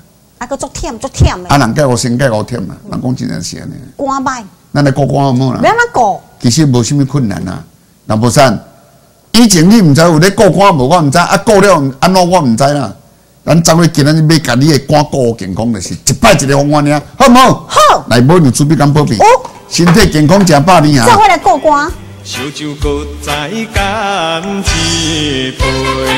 啊个足忝足忝的。 啊，人介我先介我忝啊，人讲真正是安尼。 肝歹。 咱来顾肝好冇啦？ 要安怎顾？ 其实无啥物困难啊。那无啥，以前你毋知有咧顾肝无，我毋知啊，顾了安怎我毋知啦。咱昨日今日要甲你的肝顾健康，就是一摆一个方案尔，好唔好？ 好。 来，无你准备讲宝贝。哦。身体健康真百年啊。 再回来顾肝。 烧酒搁再干一杯。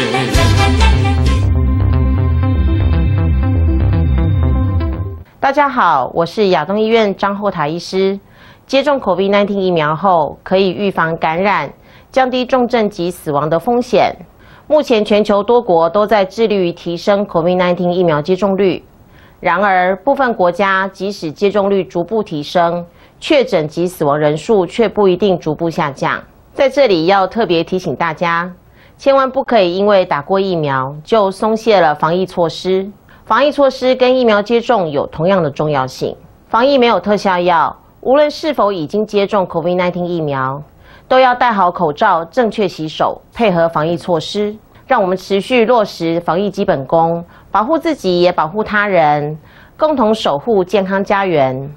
大家好，我是亚东医院张后台医师。接种 COVID 十九 疫苗后，可以预防感染，降低重症及死亡的风险。目前全球多国都在致力于提升 COVID 十九 疫苗接种率。然而，部分国家即使接种率逐步提升，确诊及死亡人数却不一定逐步下降。在这里要特别提醒大家，千万不可以因为打过疫苗就松懈了防疫措施。防疫措施跟疫苗接种有同样的重要性。防疫没有特效药，无论是否已经接种 COVID 十九 疫苗，都要戴好口罩、正确洗手，配合防疫措施。让我们持续落实防疫基本功，保护自己也保护他人，共同守护健康家园。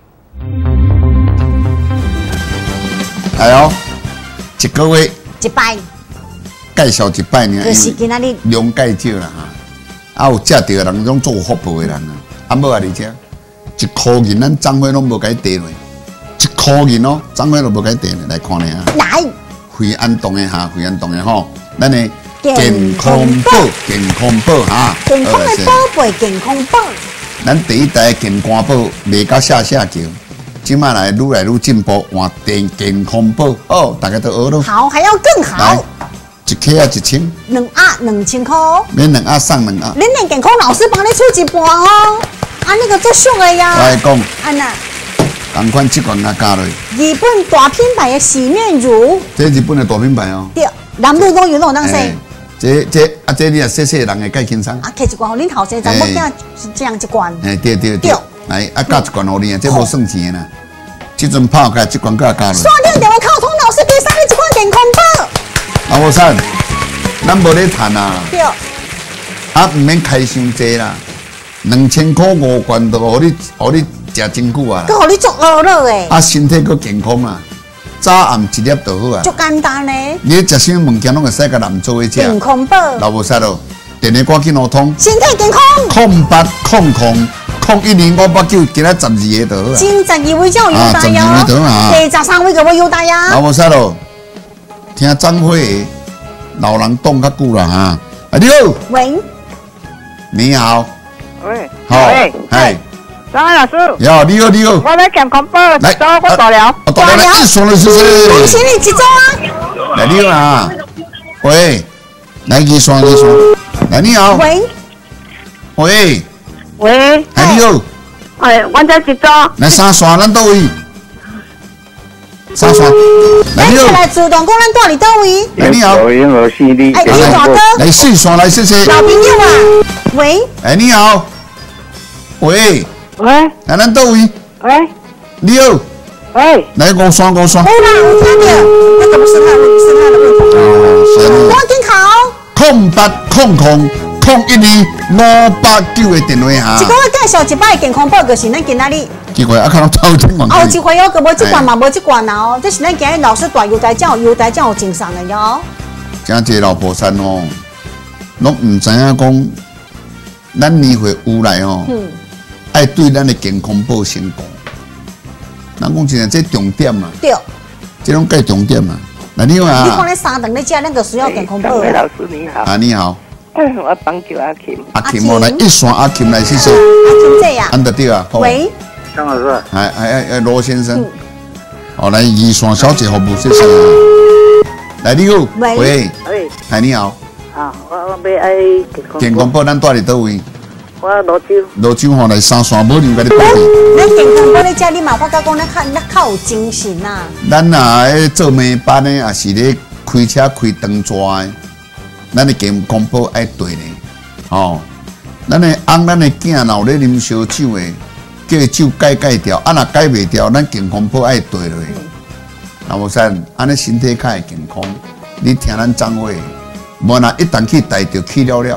来哦，一个月一摆， 介绍一摆呢， 就是今仔日量介少啦哈。啊，有食到的人，种做有福报的人啊，啊无啊你食，一箍银咱张辉拢无甲伊地落，一箍银哦，张辉都无甲伊地落，来看咧啊。 来， 惠安洞的哈，惠安洞的吼，咱的健康宝，健康宝哈， 健康的宝贝，健康宝。 咱第一代健康宝卖到下下桥，即摆来愈来愈进步，换电健康宝哦，大家都学咯。 好，还要更好。 一克啊一千， 两盒两千块， 免两盒送两盒。 恁连健康老师帮你出一半哦，啊那个最俗的呀。 我来讲， 安娜， 同款这款啊加落。 日本大品牌的洗面乳， 这日本的大品牌哦。 对，男女都有那种当时。 这这啊这你啊细细人会介轻松。 啊，摕一罐，恁后生查某囝是这样一罐。 哎对对对，来啊加一罐互你啊，这无算钱啦。这阵泡开这罐个加落。 刷掉电话卡通老师给送你一罐健康宝。 啊，无啥，咱无咧谈啊。 对。 啊，唔免开伤济啦，两千块五罐都互你，互你食真久啊。 佮互你足饿了诶。 啊，身体佮健康啊，早暗一粒就好啊。 足简单咧。 你食啥物物件拢会使甲人做伙食。 健康宝。 老无啥咯，电话赶紧互通。 身体健康。 空八空空空一年五百九，今仔十二个就好啊。 今十二位才有优待哟。 啊，十二个就好啊。 第十三位个要优待呀。 老无啥咯。听张辉，老人讲较久啦哈。啊，你好。 喂。 你好。 喂。 好。哎。 张老师。 你好，你好，你好。 我来健康宝，来，我大了。 大了，一说了是不是？ 恭喜你几周啊？ 来，你好啊。喂。来，一双一双。来，你好。 喂。 喂。 喂。 哎，你好。 哎，我在几周？ 来三双，咱倒位。三双， 来你好，来主动讲咱住伫倒位。 来你好， 哎，你大哥， 来四双，来谢谢。 老朋友啊，喂。 哎，你好，喂， 喂， 来咱倒位。 喂， 你好， 喂， 来五双五双。 好啦，我听到，那怎么是他的是他的问题？ 哦，是。 我紧考。 空八空空空一二五八九的电话哈。 一个我介绍一摆健康宝，就是咱今仔日。 奇怪，啊，可能偷听忘记。 哦，一回哦，个无这罐嘛，无这罐哦，这是咱今日老师大优待，才有优待，才有精上的哟。 真济老婆山哦，拢唔知影讲，咱年会有来哦，爱对咱的健康保先讲。咱讲真正这重点嘛， 对， 这种计重点嘛。那你好啊， 你看咧三顿咧食，咱就需要健康宝。 老师你好。 啊，你好。 我帮叫阿琴。 阿琴哦，来一双阿琴来谢谢。阿琴这呀。 安得对啊。 喂。张老师， 哎哎哎，罗先生，好来二双小姐服务，谢谢。来你好，喂， 喂， 哎你好， 啊，我我要爱健康健康宝，咱住伫倒位？ 我罗州。 罗州吼来三双保留，甲你报备。 咱健康宝咧食，你嘛发觉讲咱较咱较有精神呐。 咱啊，做美班的，也是咧开车开长抓的，咱的健康宝爱对咧，哦，咱的翁，咱的囝若有咧啉烧酒的。叫酒戒戒掉，啊若戒袂掉，咱健康宝爱对落。那无啥，安尼身体较会健康。你听咱讲话，无若一旦去逮着去了了，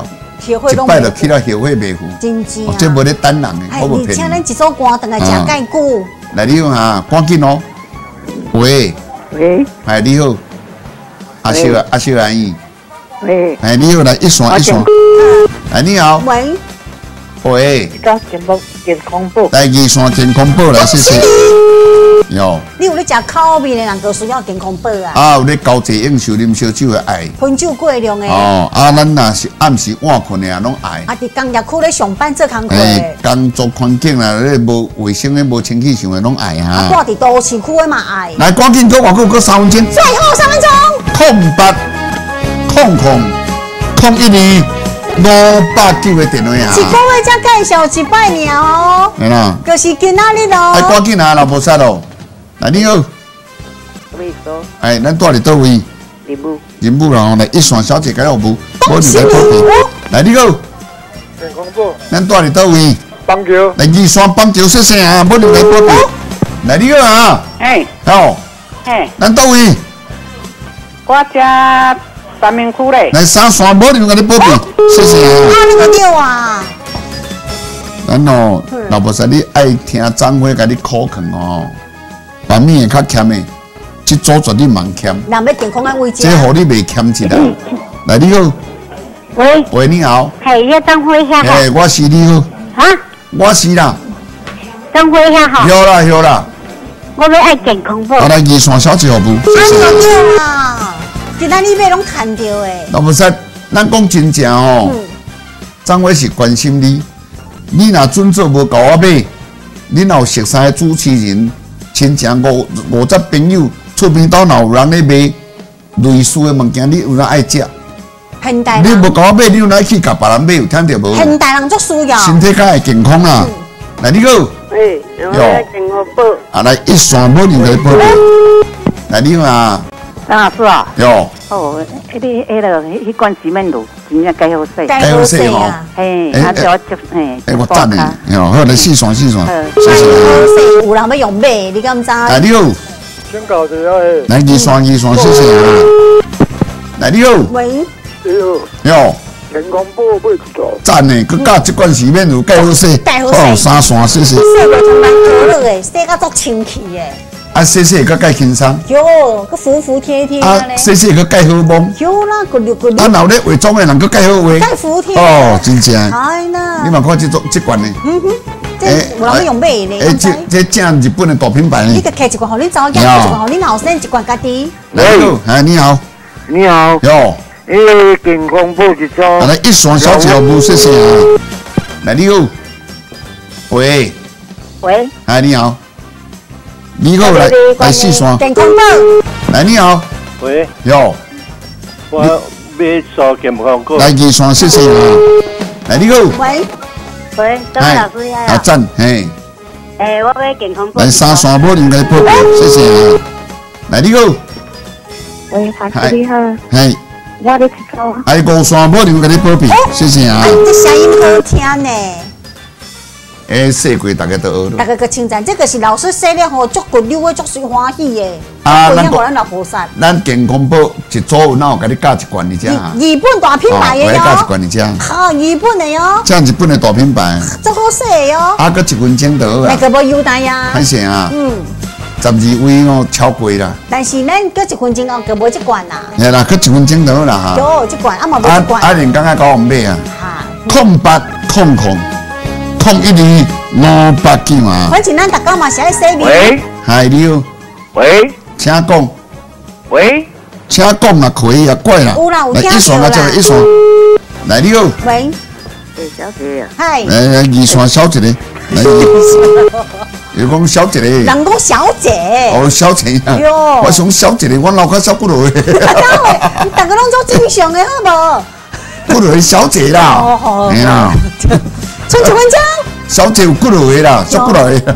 协会一摆就去到协会卖付。 真正哦，这无咧等人的，我无骗你。请咱一首歌，等下食介久。 来，你好哈，赶紧哦。喂。 喂。 哎，你好。阿秀啊，阿秀阿姨。 喂。 哎，你好，来一双一双。哎，你好。 喂。 喂。 到健康健康部。 来二双健康宝来，谢谢。有。 你有咧食口味的人，就需要健康宝啊。 啊，有咧交际应酬啉烧酒的爱。 分酒过量的。 哦，啊，咱若是暗时晚困的啊，拢爱。 啊，伫工业区咧上班做工课。 哎，工作环境啦，咧无卫生咧，无清气上的拢爱哈。 啊，住伫都市区的嘛爱。 来，赶紧搁偌久，搁三分钟。 最后三分钟。 空八空空空一二五八九的电话啊。 一个月才介绍一摆尔哦。 係啦。 就是今仔日咯。 哎，趕緊啊，老婆殺咯。來，你好。 喂，哥。 哎，咱住伫倒位？ 林武。 林武啦，來一雙小姐介紹無？無你來保庇。來，你好。 健康部。 咱住伫倒位？ 棒球。 來二雙棒球，謝謝啊，無你來保庇。來，你好啊。 哎。 好。 嘿。 咱倒位？ 我遮三明区嘞。 來三雙，無你來保庇，謝謝啊。 啊，你個對啊。 咱哦，老婆說你愛聽張輝甲你口勸哦，把面較欠的，這組絕對蠻欠。 人要健康安慰者。 這互你袂欠一啦。來，你好。 喂。 喂，你好。 係呀，張輝下。 誒，我是你好。 啊？ 我是啦。 張輝下好。 有啦有啦。 我要愛健康寶。 我來二雙小姐好不？謝謝。 對啦，今仔日買攏看到誒。 老婆說，咱講真正哦，張偉是關心你。你若準做無甲我買，你若有熟悉的主持人，親情五五十朋友，厝邊兜若有人咧賣類似的物件，你有哪愛食？ 現代你無甲我買，你有哪去甲別人買？有聽到無？ 現代人足需要。 身體較會健康啦。來，你好。 喂，我要健康寶。 啊，來一雙無你來保庇。來，你好啊。 張老師啊。 有。 哦，迄個迄個迄罐洗面乳真正介好勢。 介好勢哦。 嘿，啊，就我接嘿。 誒，我讚你，哦，好來四雙四雙，謝謝。 有人要用買，你敢知？ 來，你好。 先搞這個。 來二雙二雙，謝謝啊。來，你好。 喂。 你好。 有。 健康寶買一組。 讚呢，佮加一罐洗面乳介好勢。 介好勢。 哦，三雙，謝謝。 洗個仲蠻可樂誒，洗個足清氣誒。 啊，洗洗個介輕鬆。 有，個服服帖帖啊，洗洗個介好摸。 有啦，個溜個溜。 啊，鬧咧化妝嘅人個介好畫。 介服帖。 哦，真正。 係啦。 你嘛看這種這罐呢？ 嗯哼。這有人要用買呢。 誒，這這正日本的大品牌呢。 你個開一罐，互你早間，一罐互你後生，一罐家己。 來，哎，你好。 你好。 有。 誒，健康寶一組。 來一雙小姐好不？謝謝啊。來，你好。喂。 喂。 哎，你好。你好，來來四雙。 健康寶。 來，你好。 喂。 有。 我買雙健康寶。 來二雙，謝謝啊。來，你好。 喂。 喂，張老師呀。 啊，讚，嘿。 誒，我買健康寶。 來三雙寶，你來保庇，謝謝啊。來，你好。 喂，阿叔你好。 係。 我咧去做。 哎，五雙寶，你來保庇，謝謝啊。 這聲音好聽呢。 誒，說過大家都學咯。 大家個稱讚，這個是老師寫了吼，足骨溜的，足水歡喜的。 啊， 咱個咱老菩薩。 咱健康寶一組，哪有給你加一罐你只啊？ 日本大品牌的喲。 加一罐你只。 好，日本的喲。 這樣日本的大品牌。 足好勢的喲。 啊，個一分錢就好啊。 那個無優待呀。 歹勢啊。 嗯。 十二位哦，超貴啦。 但是咱擱一分鐘哦，就無這罐啦。 係啦，擱一分鐘就好啦哈。 有這罐，啊嘛無這罐。 啊，連剛剛講我買啊。哈。空八空空空一二五八九啊。 反正咱大家嘛是愛洗面。 喂。 係你好。 喂。 請講。 喂。 請講啦，可以啊，怪啦。 有啦，有聽到啦。 來一雙啊，這個一雙。來你好。 喂。 誒，小姐啊。 係。 來來二雙小姐咧。來。又講小姐咧， 人講小姐， 哦小姐啊，我想小姐咧，我腦殼小骨頭嘅， 大家攏做正常嘅好無？ 骨頭嘅小姐啦， 哦好， 係啦， 春秋文章， 小姐有骨頭嘅啦，小骨頭嘅，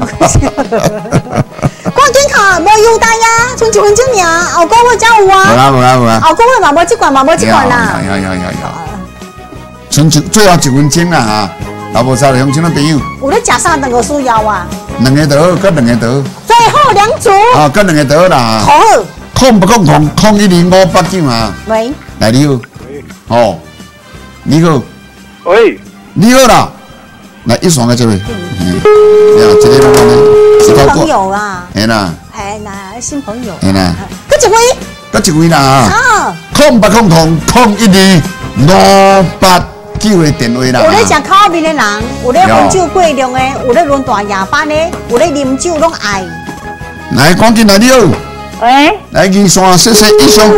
關鍵卡無優待呀，春秋文章爾，後個月才有啊， 冇啦冇啦冇啦， 後個月嘛無這罐嘛無這罐啦， 有有有有有，春秋最後一分鐘啦嚇。老婆曬嚟鄉親的朋友， 有咧食啥兩個需要啊？ 兩個都好，各兩個都好。 最後兩組。 啊，各兩個都好啦。 好。 空不空空空一零五八九啊。 喂。 來你好。哦。你好。 喂， 你好啦，来一双个这位，嗯，你好，这个弄呢， 新朋友啊， 哎啦， 哎啦，新朋友， 哎啦， 搁一位， 搁一位啦啊， 空八空空空一二五八九个电话啦。 有咧食烤面的人，有咧温酒过量的，有咧轮大夜班的，有咧啉酒拢爱。 来，赶紧来，你好。 喂。 来，二双，谢谢一双。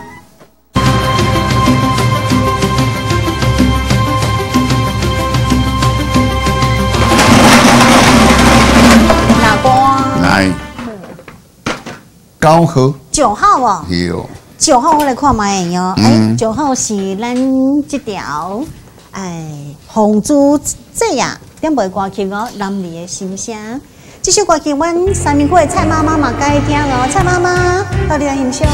来，九号， 九号哦， 有九号我来看卖哟，哎，九号是咱这条，哎，红珠这样点袂歌曲哦，男儿的心声。这首歌曲阮三明会蔡妈妈嘛该听哦，蔡妈妈到底来欣赏。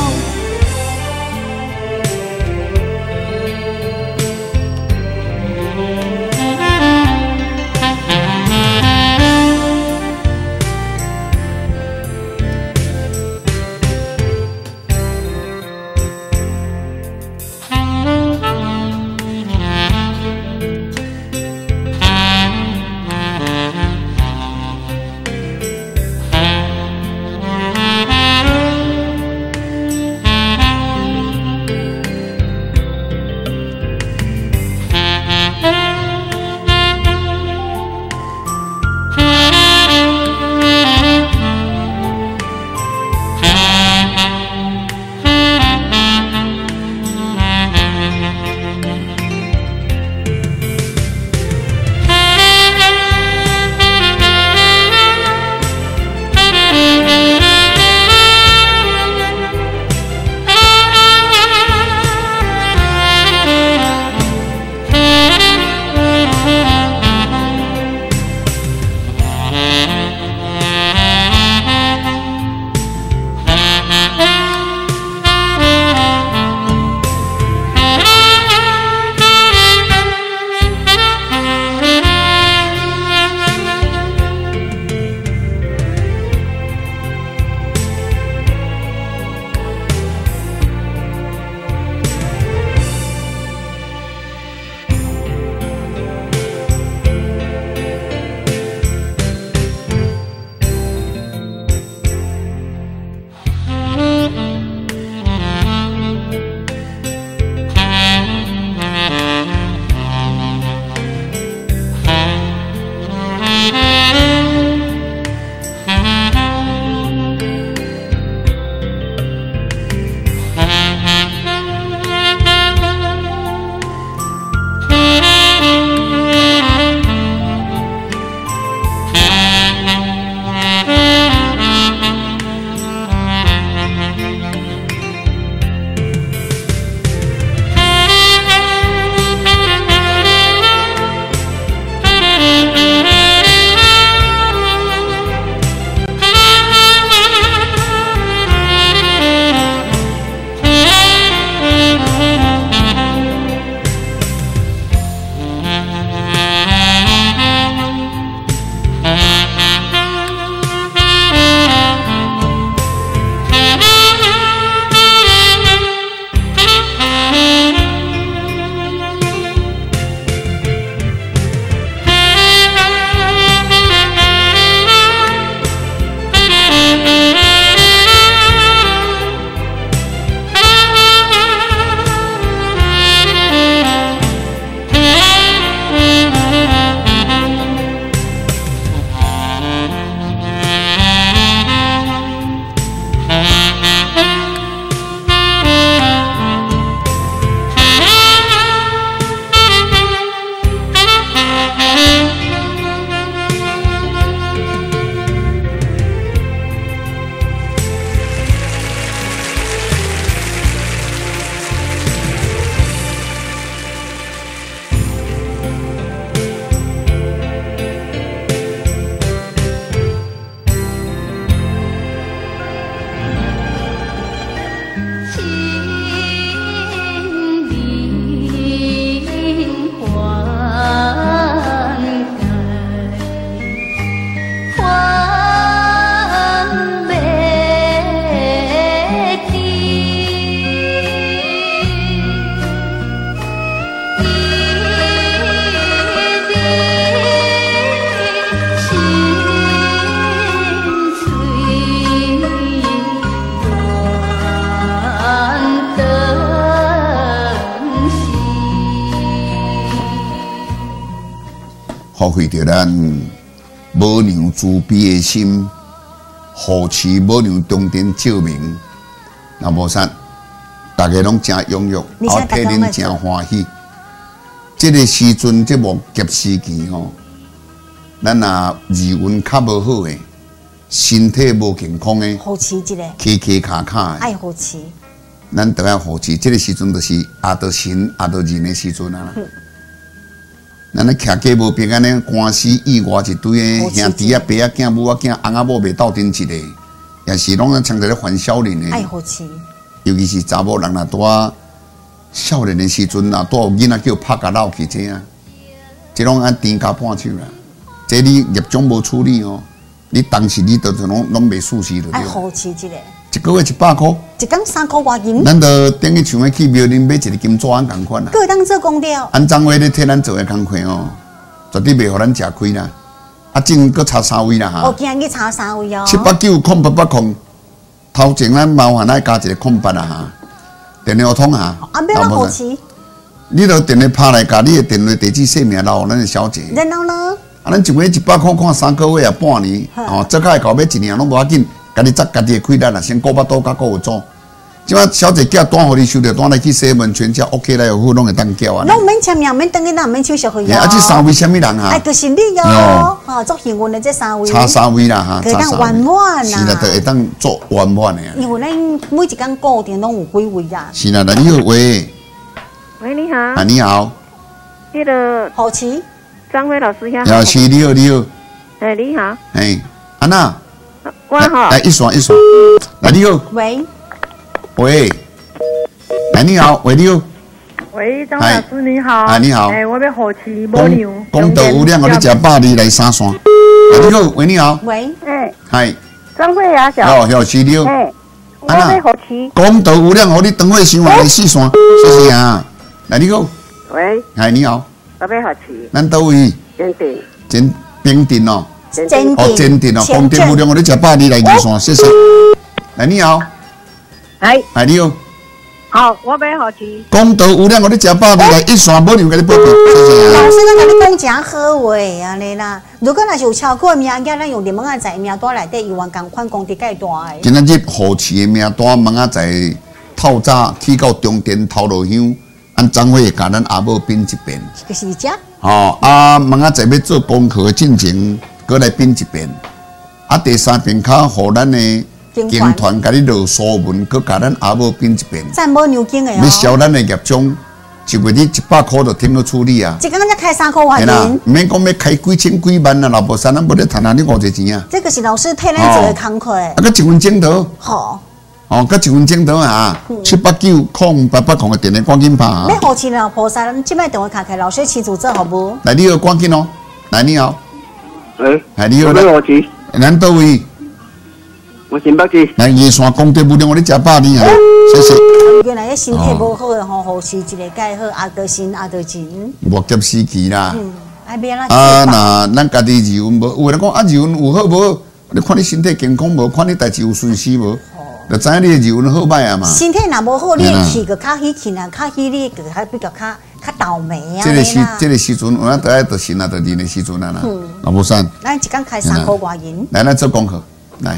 发挥着咱母娘慈悲的心，护持母娘中殿照明。那无啥，大家拢真踊跃，啊，替恁真欢喜。这个时阵，这无急时期吼，咱若日运较无好诶，身体无健康诶， 护持一个， 磕磕卡卡诶， 爱护持。 咱都要护持。这个时阵就是阿到神阿到人的时阵啊。咱咧徛家无平安咧，官司意外一堆诶，兄弟啊、伯啊、囝母啊、囝翁啊、某袂斗阵一个，也是拢咧常在咧烦少年诶。 爱护持。 尤其是查某人若拄啊少年的时阵啊，拄有囡仔叫拍甲闹去这啊，这拢按天加半手啦。这你业种无处理哦，你当时你都拢拢袂舒适着。 爱护持一个。 一个月一百块。 一工三块外银。 咱就等于像要去庙里买一个金纸安共款啦。 各当做公料。 安张话咧替咱做的工课哦，绝对袂互咱吃亏啦。啊，正搁差三位啦哈。 哦，今日差三位哦。 七八九空八八空。头前咱麻烦咱加一个空白啊哈，电话通哈。 啊，免咱护持。 你著电话拍来，甲你的电话地址、姓名留咱的小姐。 然后呢？ 啊，咱一个月一百块，看三个月啊，半年，哦，做开到尾一年拢无要紧，家己扎家己的开单啦，先顾巴肚甲顾有做。即摆小姐寄单互你收着单来去西门全家 OK 来又好，拢会当叫啊。 拢免签名，免登记，咱免手续费啊。啊，这三位什么人啊？ 哎，就是你哟，吼，足幸运的这三位。 差三位啦哈， 可以当圆满啦。是啦，就会当做圆满的。 因为咱每一工固定拢有几位啊。 是啦，那你好喂。 喂，你好。 啊，你好。 那个好奇。 张辉老师呀。 老师你好，你好。 哎，你好。 哎，安娜。 我好。 来一双一双。来你好。 喂。 喂。哎，你好，喂，你好。 喂，张老师你好。 啊，你好。 哎，我要护持母娘。 功德无量，我你吃百里来三双。你好，喂，你好。 喂。 哎。 嗨。 张慧呀，小。 哦，小师你好。 哎。我要护持。 功德无量，我你等会想完来四双，谢谢啊。来，你好。 喂。 嗨，你好。 我要护持。 咱倒位？ 坚定。 坚冰定哦。 坚定。 哦，坚定哦，功德无量，我你吃百里来二双，谢谢。来，你好。 哎。 哎，你好。 好，我要好吃。 功德无量，我你吃饱，你来一双母牛给你保庇，谢谢啊。 老师，咱甲你讲真好话安尼啦。如果若是有超过名额，咱用连门仔在名单内底，有完共款功德介大诶。 今仔日护持的名单门仔在透早去到中殿头路乡，按张会甲咱阿母编一遍。 就是这。 哦，啊，门仔在要做功课进前，过来编一遍。啊，第三遍较互咱的。经团甲你落书文，佮甲咱阿母编一遍。 赞母牛经诶哦。 要消咱的业障，一月你一百块就听到处理啊。 一工才开三块外银。 唔免讲要开几千几万啊，老婆三咱无咧赚啊，你偌济钱啊？ 这个是老师替咱做的工课。啊， 佮一份钟头。 好。 哦，佮一份钟头啊，七八九空八八空的电话赶紧拍啊。 要护持老菩萨，咱即摆电话卡开，老师亲自做好无？ 来，你好，赶紧哦。来，你好。 喂。 哎，你好。 我要护持。 咱倒位？ 我新北市。 来，二山功德无量，我咧食百年啊，谢谢。 原来身体无好诶吼，护持一个介好，阿德心阿德钱。 无急时期啦。 嗯，爱变啦。 啊，那咱家己日运无，有人讲啊，日运有好无？你看你身体健康无？看你代志有顺遂无？就知影你日运好歹啊嘛。 身体若无好，你气个较喜气啦，较喜你个较比较较较倒霉啊。 这个时，这个时阵，有咱得爱得神啊，得人的时阵啊啦。老无善。 咱一工开三块外银。 来，咱做功课，来。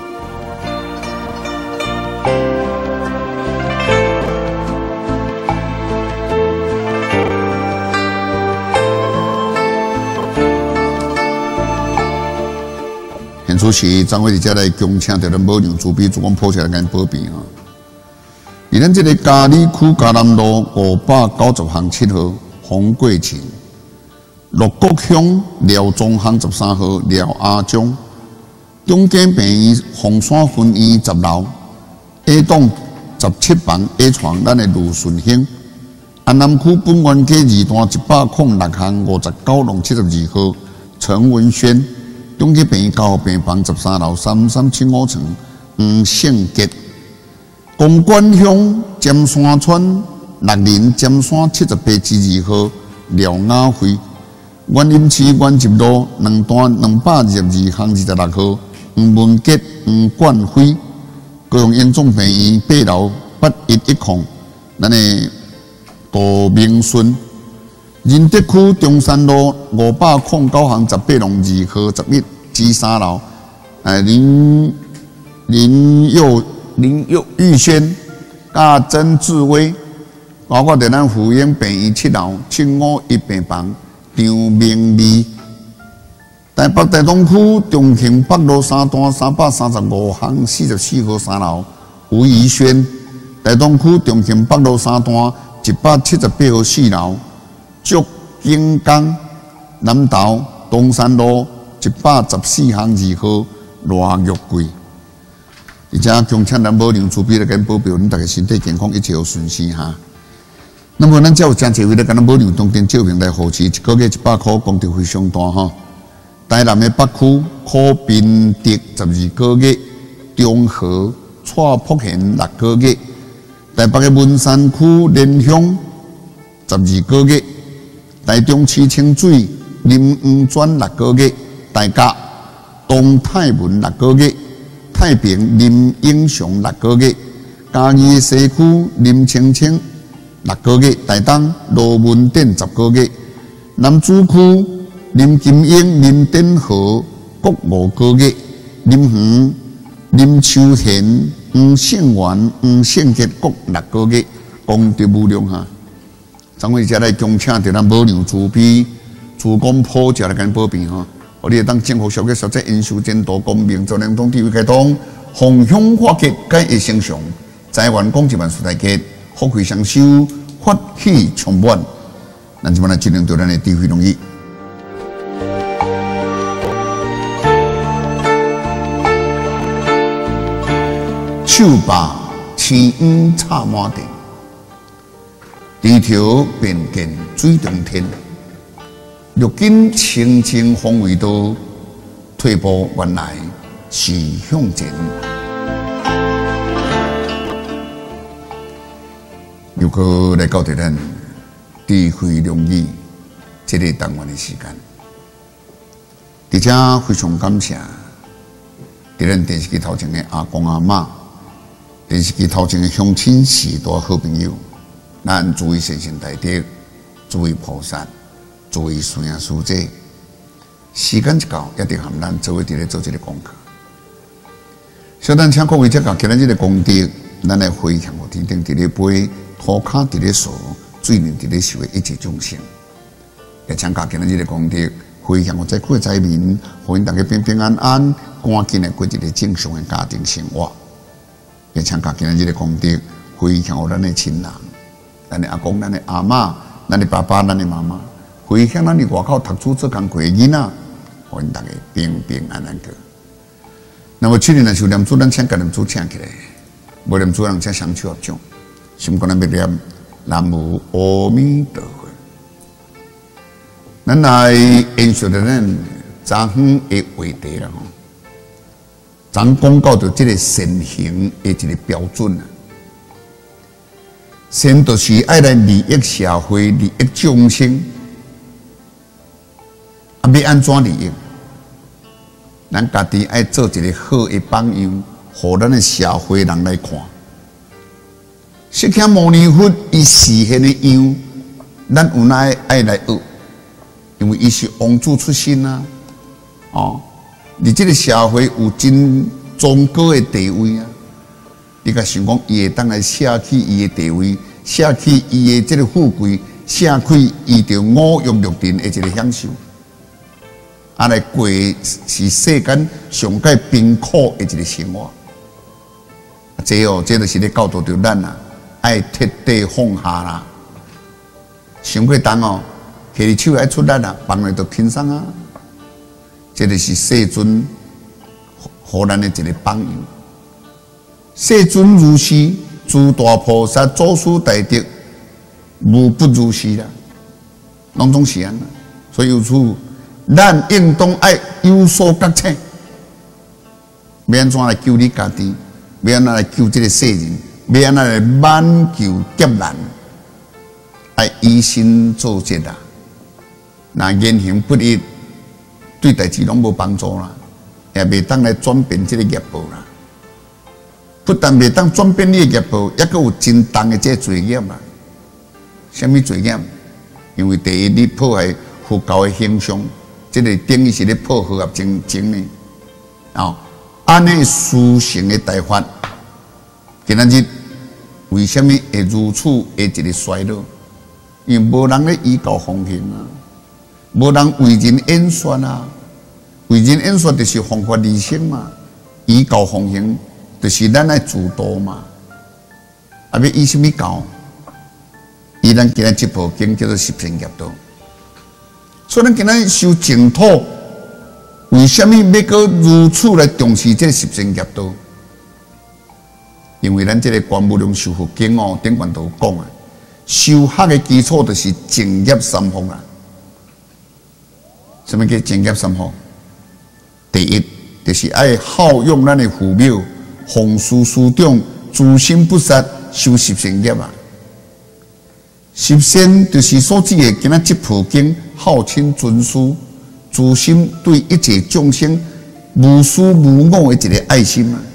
现出是张伟伫遮来恭请着咱母娘慈悲主公菩萨来咱保庇哈。伫咱这个嘉里区嘉南路五百九十巷七号洪贵庆，鹿谷乡廖庄巷十三号廖阿忠，中间病院红山分院十楼 A 栋十七房 A 床，咱的卢顺兴。安南区本院街二段一百零六巷五十九弄七十二号陈文轩。中间病院九号病房十三楼三三七五层黄胜杰，公馆乡尖山村六林尖山七十八之二号廖雅辉，原林市原集路两段两百二十二巷二十六号黄文杰黄冠辉，高雄严重病院八楼八一一空，咱的杜明顺， 仁德区中山路五百零九巷十八弄二号十一至三楼，诶林林佑林佑玉轩甲曾志威，包括伫咱福永病院七楼七五一病房张明利。台北大东区中兴北路三段三百三十五巷四十四号三楼吴怡轩，台东区中兴北路三段一百七十八号四楼祝景刚，南投东山路一百十四巷二号罗玉贵。而且强请咱保良厝边来跟保庇恁大家身体健康，一切有顺心哈。那么咱才有真侪位咧，跟咱保良当天照明来扶持，一个月一百块，功德非常大哈。台南的北区柯宾德十二个月，中和蔡福贤六个月，台北的文山区莲乡十二个月，台中市清水林黄泉六个月，大甲东泰文六个月，太平林英雄六个月，嘉义西区林青青六个月，台东罗文典十个月，南主区林金英、林典和各五个月，林恒、林秋贤、黄胜元、黄胜杰各六个月，功德无量哈！张伟家来恭请着咱保良慈悲、慈公普照来跟保庇哈，我哋当政府小嘅实际因修监督公平，做两通地位开通，弘向化吉，改业成常，财源广一万事大吉，福慧双收，法喜充满。咱即摆来尽量对咱的智慧容易。手把青黄插满地，地条便见水中天。如今清净风味道，退步原来是向前。如果来到伫咱智慧容易这个单元的时间，而且非常感谢伫咱电视机头前的阿公阿嬷。电视机头前的乡亲士大好朋友，咱诸位先贤大德，诸位菩萨，诸位师兄师姐，时间一到，一定含咱做伙伫咧做这个功课。小等请各位遮甲今日这个功德，咱来回向互天顶伫咧飞，土骹伫咧扫，水面伫咧受的一切众生。也请甲今日这个功德，回向互在苦的灾民，互因大家平平安安，赶紧来过一个正常的家庭生活。也请甲今日个功德回向咱的亲人，咱的阿公、咱的阿嬷、咱的爸爸、咱的妈妈，回向咱的外口读书做工课的囡仔，互因大家平平安安过。那么去年若是念珠，咱请甲念珠请起来，无念珠人请双手合掌，心肝咱要念南无阿弥陀佛。咱来延续着咱昨昏的话题啦吼。咱讲到着这个善行的一个标准啊，善就是爱来利益社会、利益众生，啊，要安怎利益？咱家己爱做一个好的榜样，互咱的社会人来看。释迦牟尼佛伊示现的样，咱有哪爱来学？因为伊是王子出身啊，哦。你这个社会有真崇高的地位啊！你甲想讲，伊会当来舍弃伊的地位，舍弃伊的这个富贵，舍弃伊着五欲六尘的一个享受，啊来过是世间上界贫苦的一个生活。这哦，这就是咧教导着咱啊，爱彻底放下啦。想过重哦，下日手爱出力啊，放来就轻松啊。这就是世尊予咱的一个榜样。世尊如是，诸大菩萨、祖师大德，无不如是啦，拢总是安啦。所以有此，咱应当爱有所觉醒，要安怎来救你家己？要安怎来救这个世人？要安怎来挽救劫难？爱以身作则啦，那言行不一。对代志拢无帮助啦，也袂当来转变这个业报啦。不但袂当转变你的业报，也阁有真重的这罪业啦。什么罪业？ 因为第一，你破坏佛教的形象，这个等于是咧破和合精精呢。哦，安尼书成的大法，今仔日为什么会如此的一个衰落？因为无人咧依教奉行啊，无人为人演说啊，为人演说就是方法理性嘛，依教奉行就是咱来主导嘛。啊，要依什么教？依咱今仔这部经叫做十善业道。所以咱今仔修净土，为什么要搁如此来重视这十善业道？因为咱这个观无量寿佛经哦，顶关都有讲啊，修学的基础就是净业三福啊。什么叫净业三福？第一，就是爱好用咱的父母，奉事师长，诸心不杀，修十善业啊。十善就是所指的今仔这部经，好亲尊师，诸心对一切众生无私无我的一个爱心啊。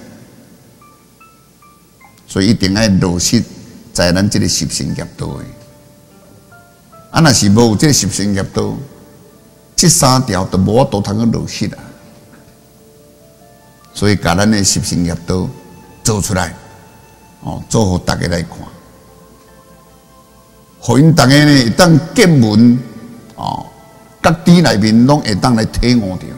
所以一定要落实在咱这个十善业道的。啊，若是无有这个十善业道，这三条都无法度通去落实啊。所以把咱的十善业道做出来，哦，做互大家来看，互因大家呢会当见闻，哦，各地内面拢会当来体悟着，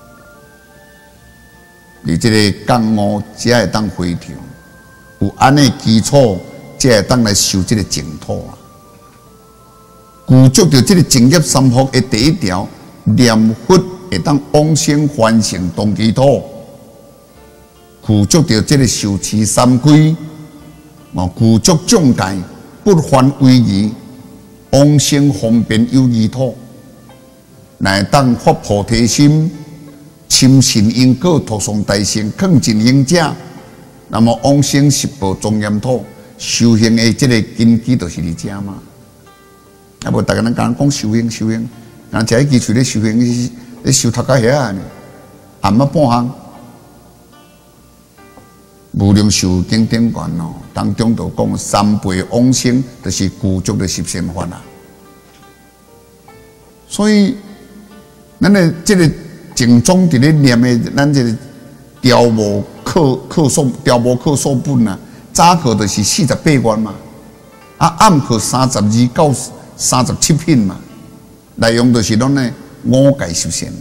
你这个觉悟才会当回调。有安尼基础，才会当来修这个净土啊。具足着这个净业三福的第一条，念佛会当往生凡圣同居土；具足着这个受持三规，哦，具足众戒，不犯违仪，往生方便有义土，乃当发菩提心，深信因果，托送大圣，劝尽行者。那么往生十宝庄严土，修行的这个根基就是你遮嘛。啊，无大家咱讲讲修行修行，人家基础咧修行，咧修读到遐啊呢，暗晡半项，无量寿经典观哦，当中就讲三辈往生，就是具足的十善法啊。所以，咱的这个净宗伫咧念的，咱这个调无。课课数调无课数本啊，早课就是四十八元嘛，啊暗课三十二到三十七品嘛，内容就是拢呢五戒十善。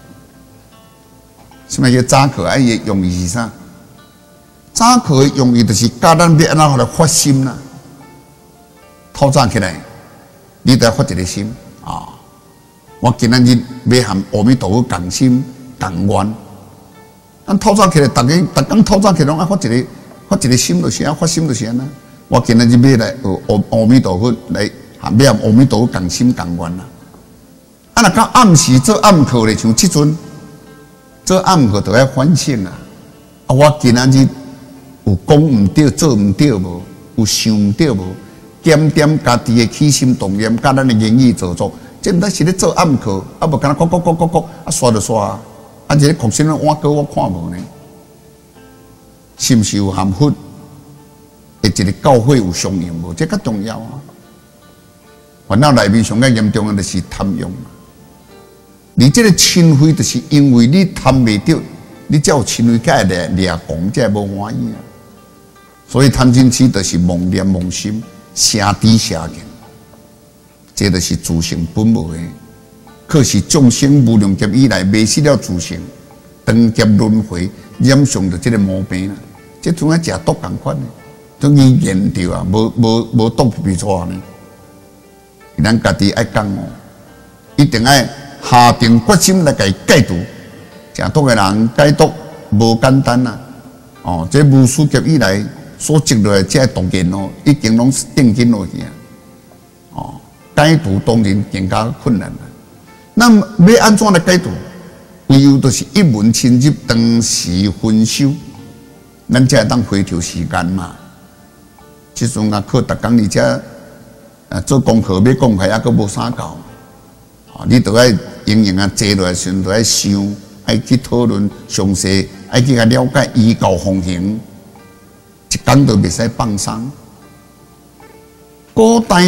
什么叫早课？啊，伊用意是啥？早课的用意就是教咱要安怎来发心啦。透早起来，你得发一个心啊！我今仔日要和阿弥陀佛共心共愿。咱透早起来，逐个逐工透早起来，拢爱发一个发一个心就是啊，发心就是安啦。我今仔日要来阿阿弥陀佛来，含要阿弥陀佛共心共愿啦。啊，若到暗时做暗课咧，像即阵做暗课，就要反省啊。啊，我今仔日有讲毋对，做毋对无，有想毋对无，检点家己的起心动念，甲咱的言语做作，这毋得是咧做暗课，啊，无干那讲讲讲讲讲，啊，刷就刷。啊！这个国新的碗糕我看无呢，是毋是有含佛？诶，一个教会有相应无？这较重要啊！烦恼内面上较严重的就是贪用。你这个嗔恚，就是因为你贪袂到，你才有嗔恚，才会掠掠讲，才会无欢喜啊。所以贪嗔痴就是妄念妄心，邪知邪见，这就是自性本无的。可是众生无量劫以来迷失了自性，当劫轮回染上着这个毛病啦。这种啊食毒共款呢，总伊研着啊，无无无毒皮皮出呢。咱家己爱讲哦，一定爱下定决心来给戒毒。食毒的人戒毒无简单呐，哦，这无数劫以来所积落来这毒瘾哦，已经拢定根落去啊。哦，戒毒当然更加困难啦。那么要安怎来解毒？唯有就是一门深入，当时分修，咱才会当回调时间嘛。即阵啊，靠逐工你才啊做功课要讲开，还佫无啥够。哦，你都爱用用啊，坐落来时都爱想，爱去讨论详细，爱去甲了解依教奉行，一工都袂使放松。古代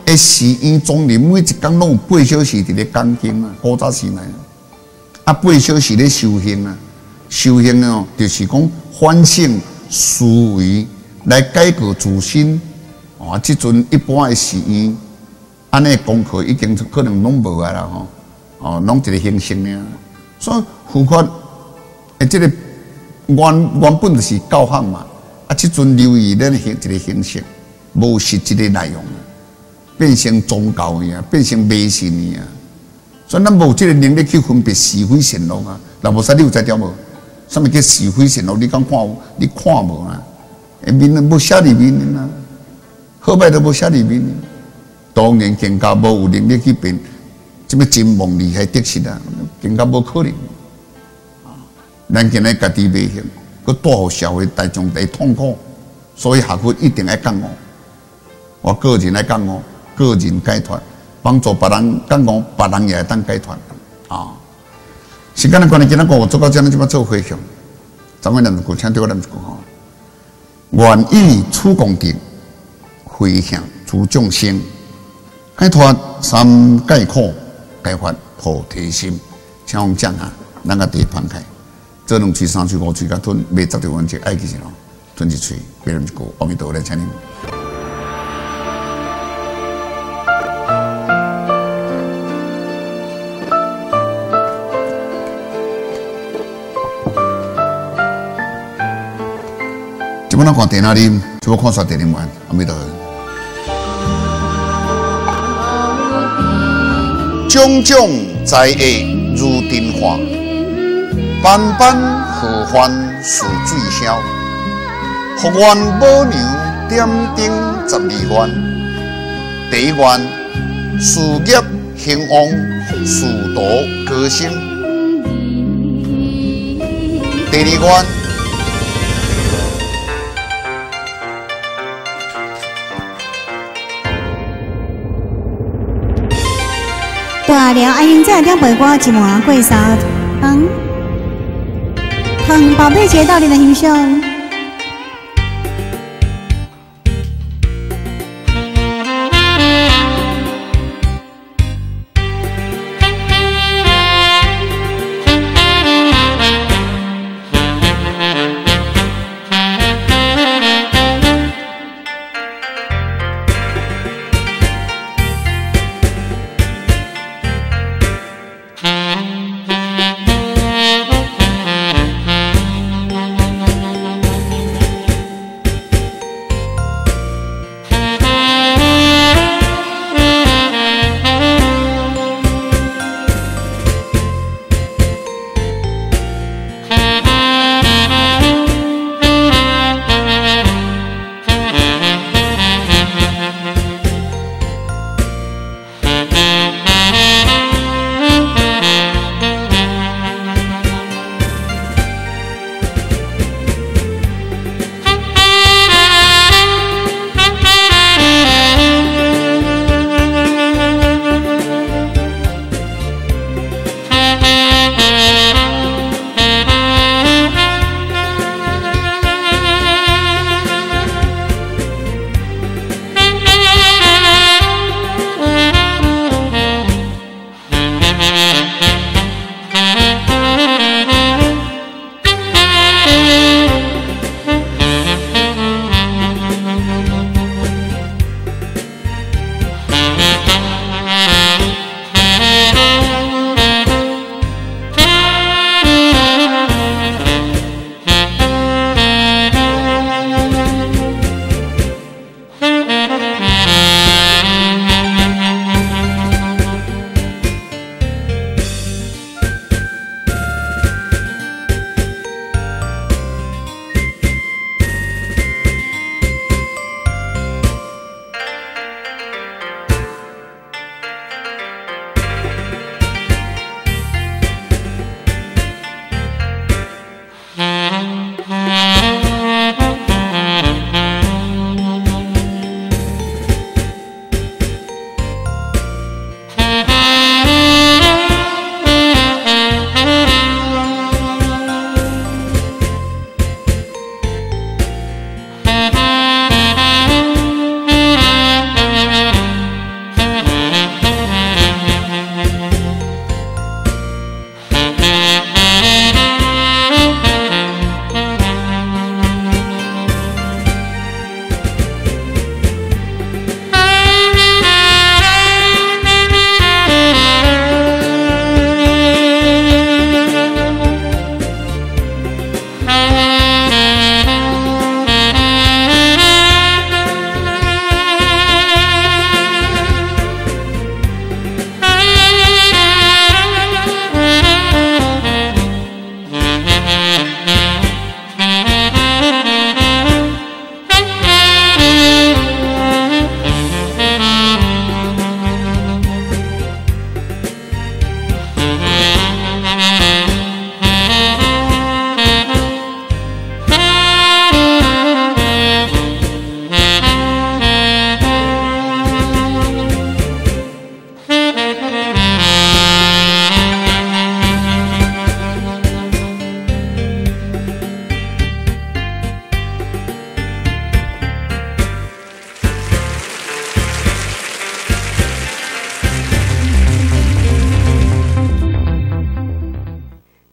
诶，寺院总理每一工拢有八小时伫咧讲经啊，古早时来啊，八小时咧修行啊，修行哦，就是讲反省思维来改革自身。啊，即阵一般诶寺院，安尼功课已经可能拢无啊啦吼，哦，拢一个形式尔。所以佛法诶，即个原原本就是教学嘛，啊，即阵流于咱形一个形式，无实际的内容，变成宗教呀，变成迷信呀。所以咱无即个能力去分别是非善恶啊。那无啥你有知条无？什么叫是非善恶？你敢看有？你看无啊？诶，面无写入面啊。好歹都无写入面，当然更加无有能力去变，即么真梦厉害得失啊，更加无可能。咱今日家己未行，佮带互社会大众来痛苦，所以学佛一定要觉悟。我个人来觉悟，个人解脱，帮助别人觉悟，别人也会当解脱。啊，时间的关系，今仔个我做到这样，即么做回向，咱们两句请对我两句吼，愿以此功德。回向诸众生，解脱三界苦，解发菩提心。请我们讲下，咱个地盘开，这两嘴、三嘴、五嘴，甲吞，未十条文字，爱记是咯，吞一嘴，别人一句，阿弥陀佛来请你。这本咱看电脑里，这本看刷电影玩，阿弥陀佛。种种灾厄如尘化，斑斑河患似水消。福愿母娘点灯十二愿，第一愿事业兴旺，仕途高升；第二愿大了爱用这点背歌一碗过三汤，汤宝贝节到底的形象。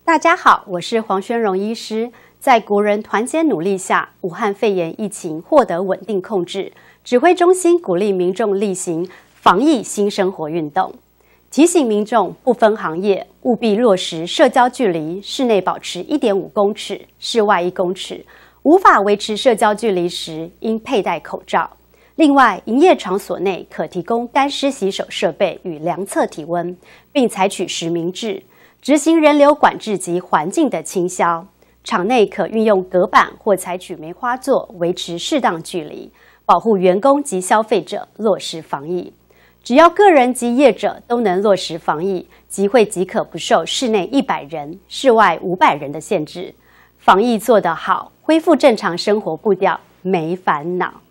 大家好，我是黄宣荣医师。在国人团结努力下，武汉肺炎疫情获得稳定控制。指挥中心鼓励民众力行防疫新生活运动，提醒民众不分行业务必落实社交距离，室内保持 一点五公尺，室外一公尺。无法维持社交距离时，应佩戴口罩。另外，营业场所内可提供干湿洗手设备与量测体温，并采取实名制，执行人流管制及环境的清消。场内可运用隔板或采取梅花座，维持适当距离，保护员工及消费者，落实防疫。只要个人及业者都能落实防疫，集会即可不受室内一百人、室外五百人的限制。防疫做得好，恢复正常生活步调，没烦恼。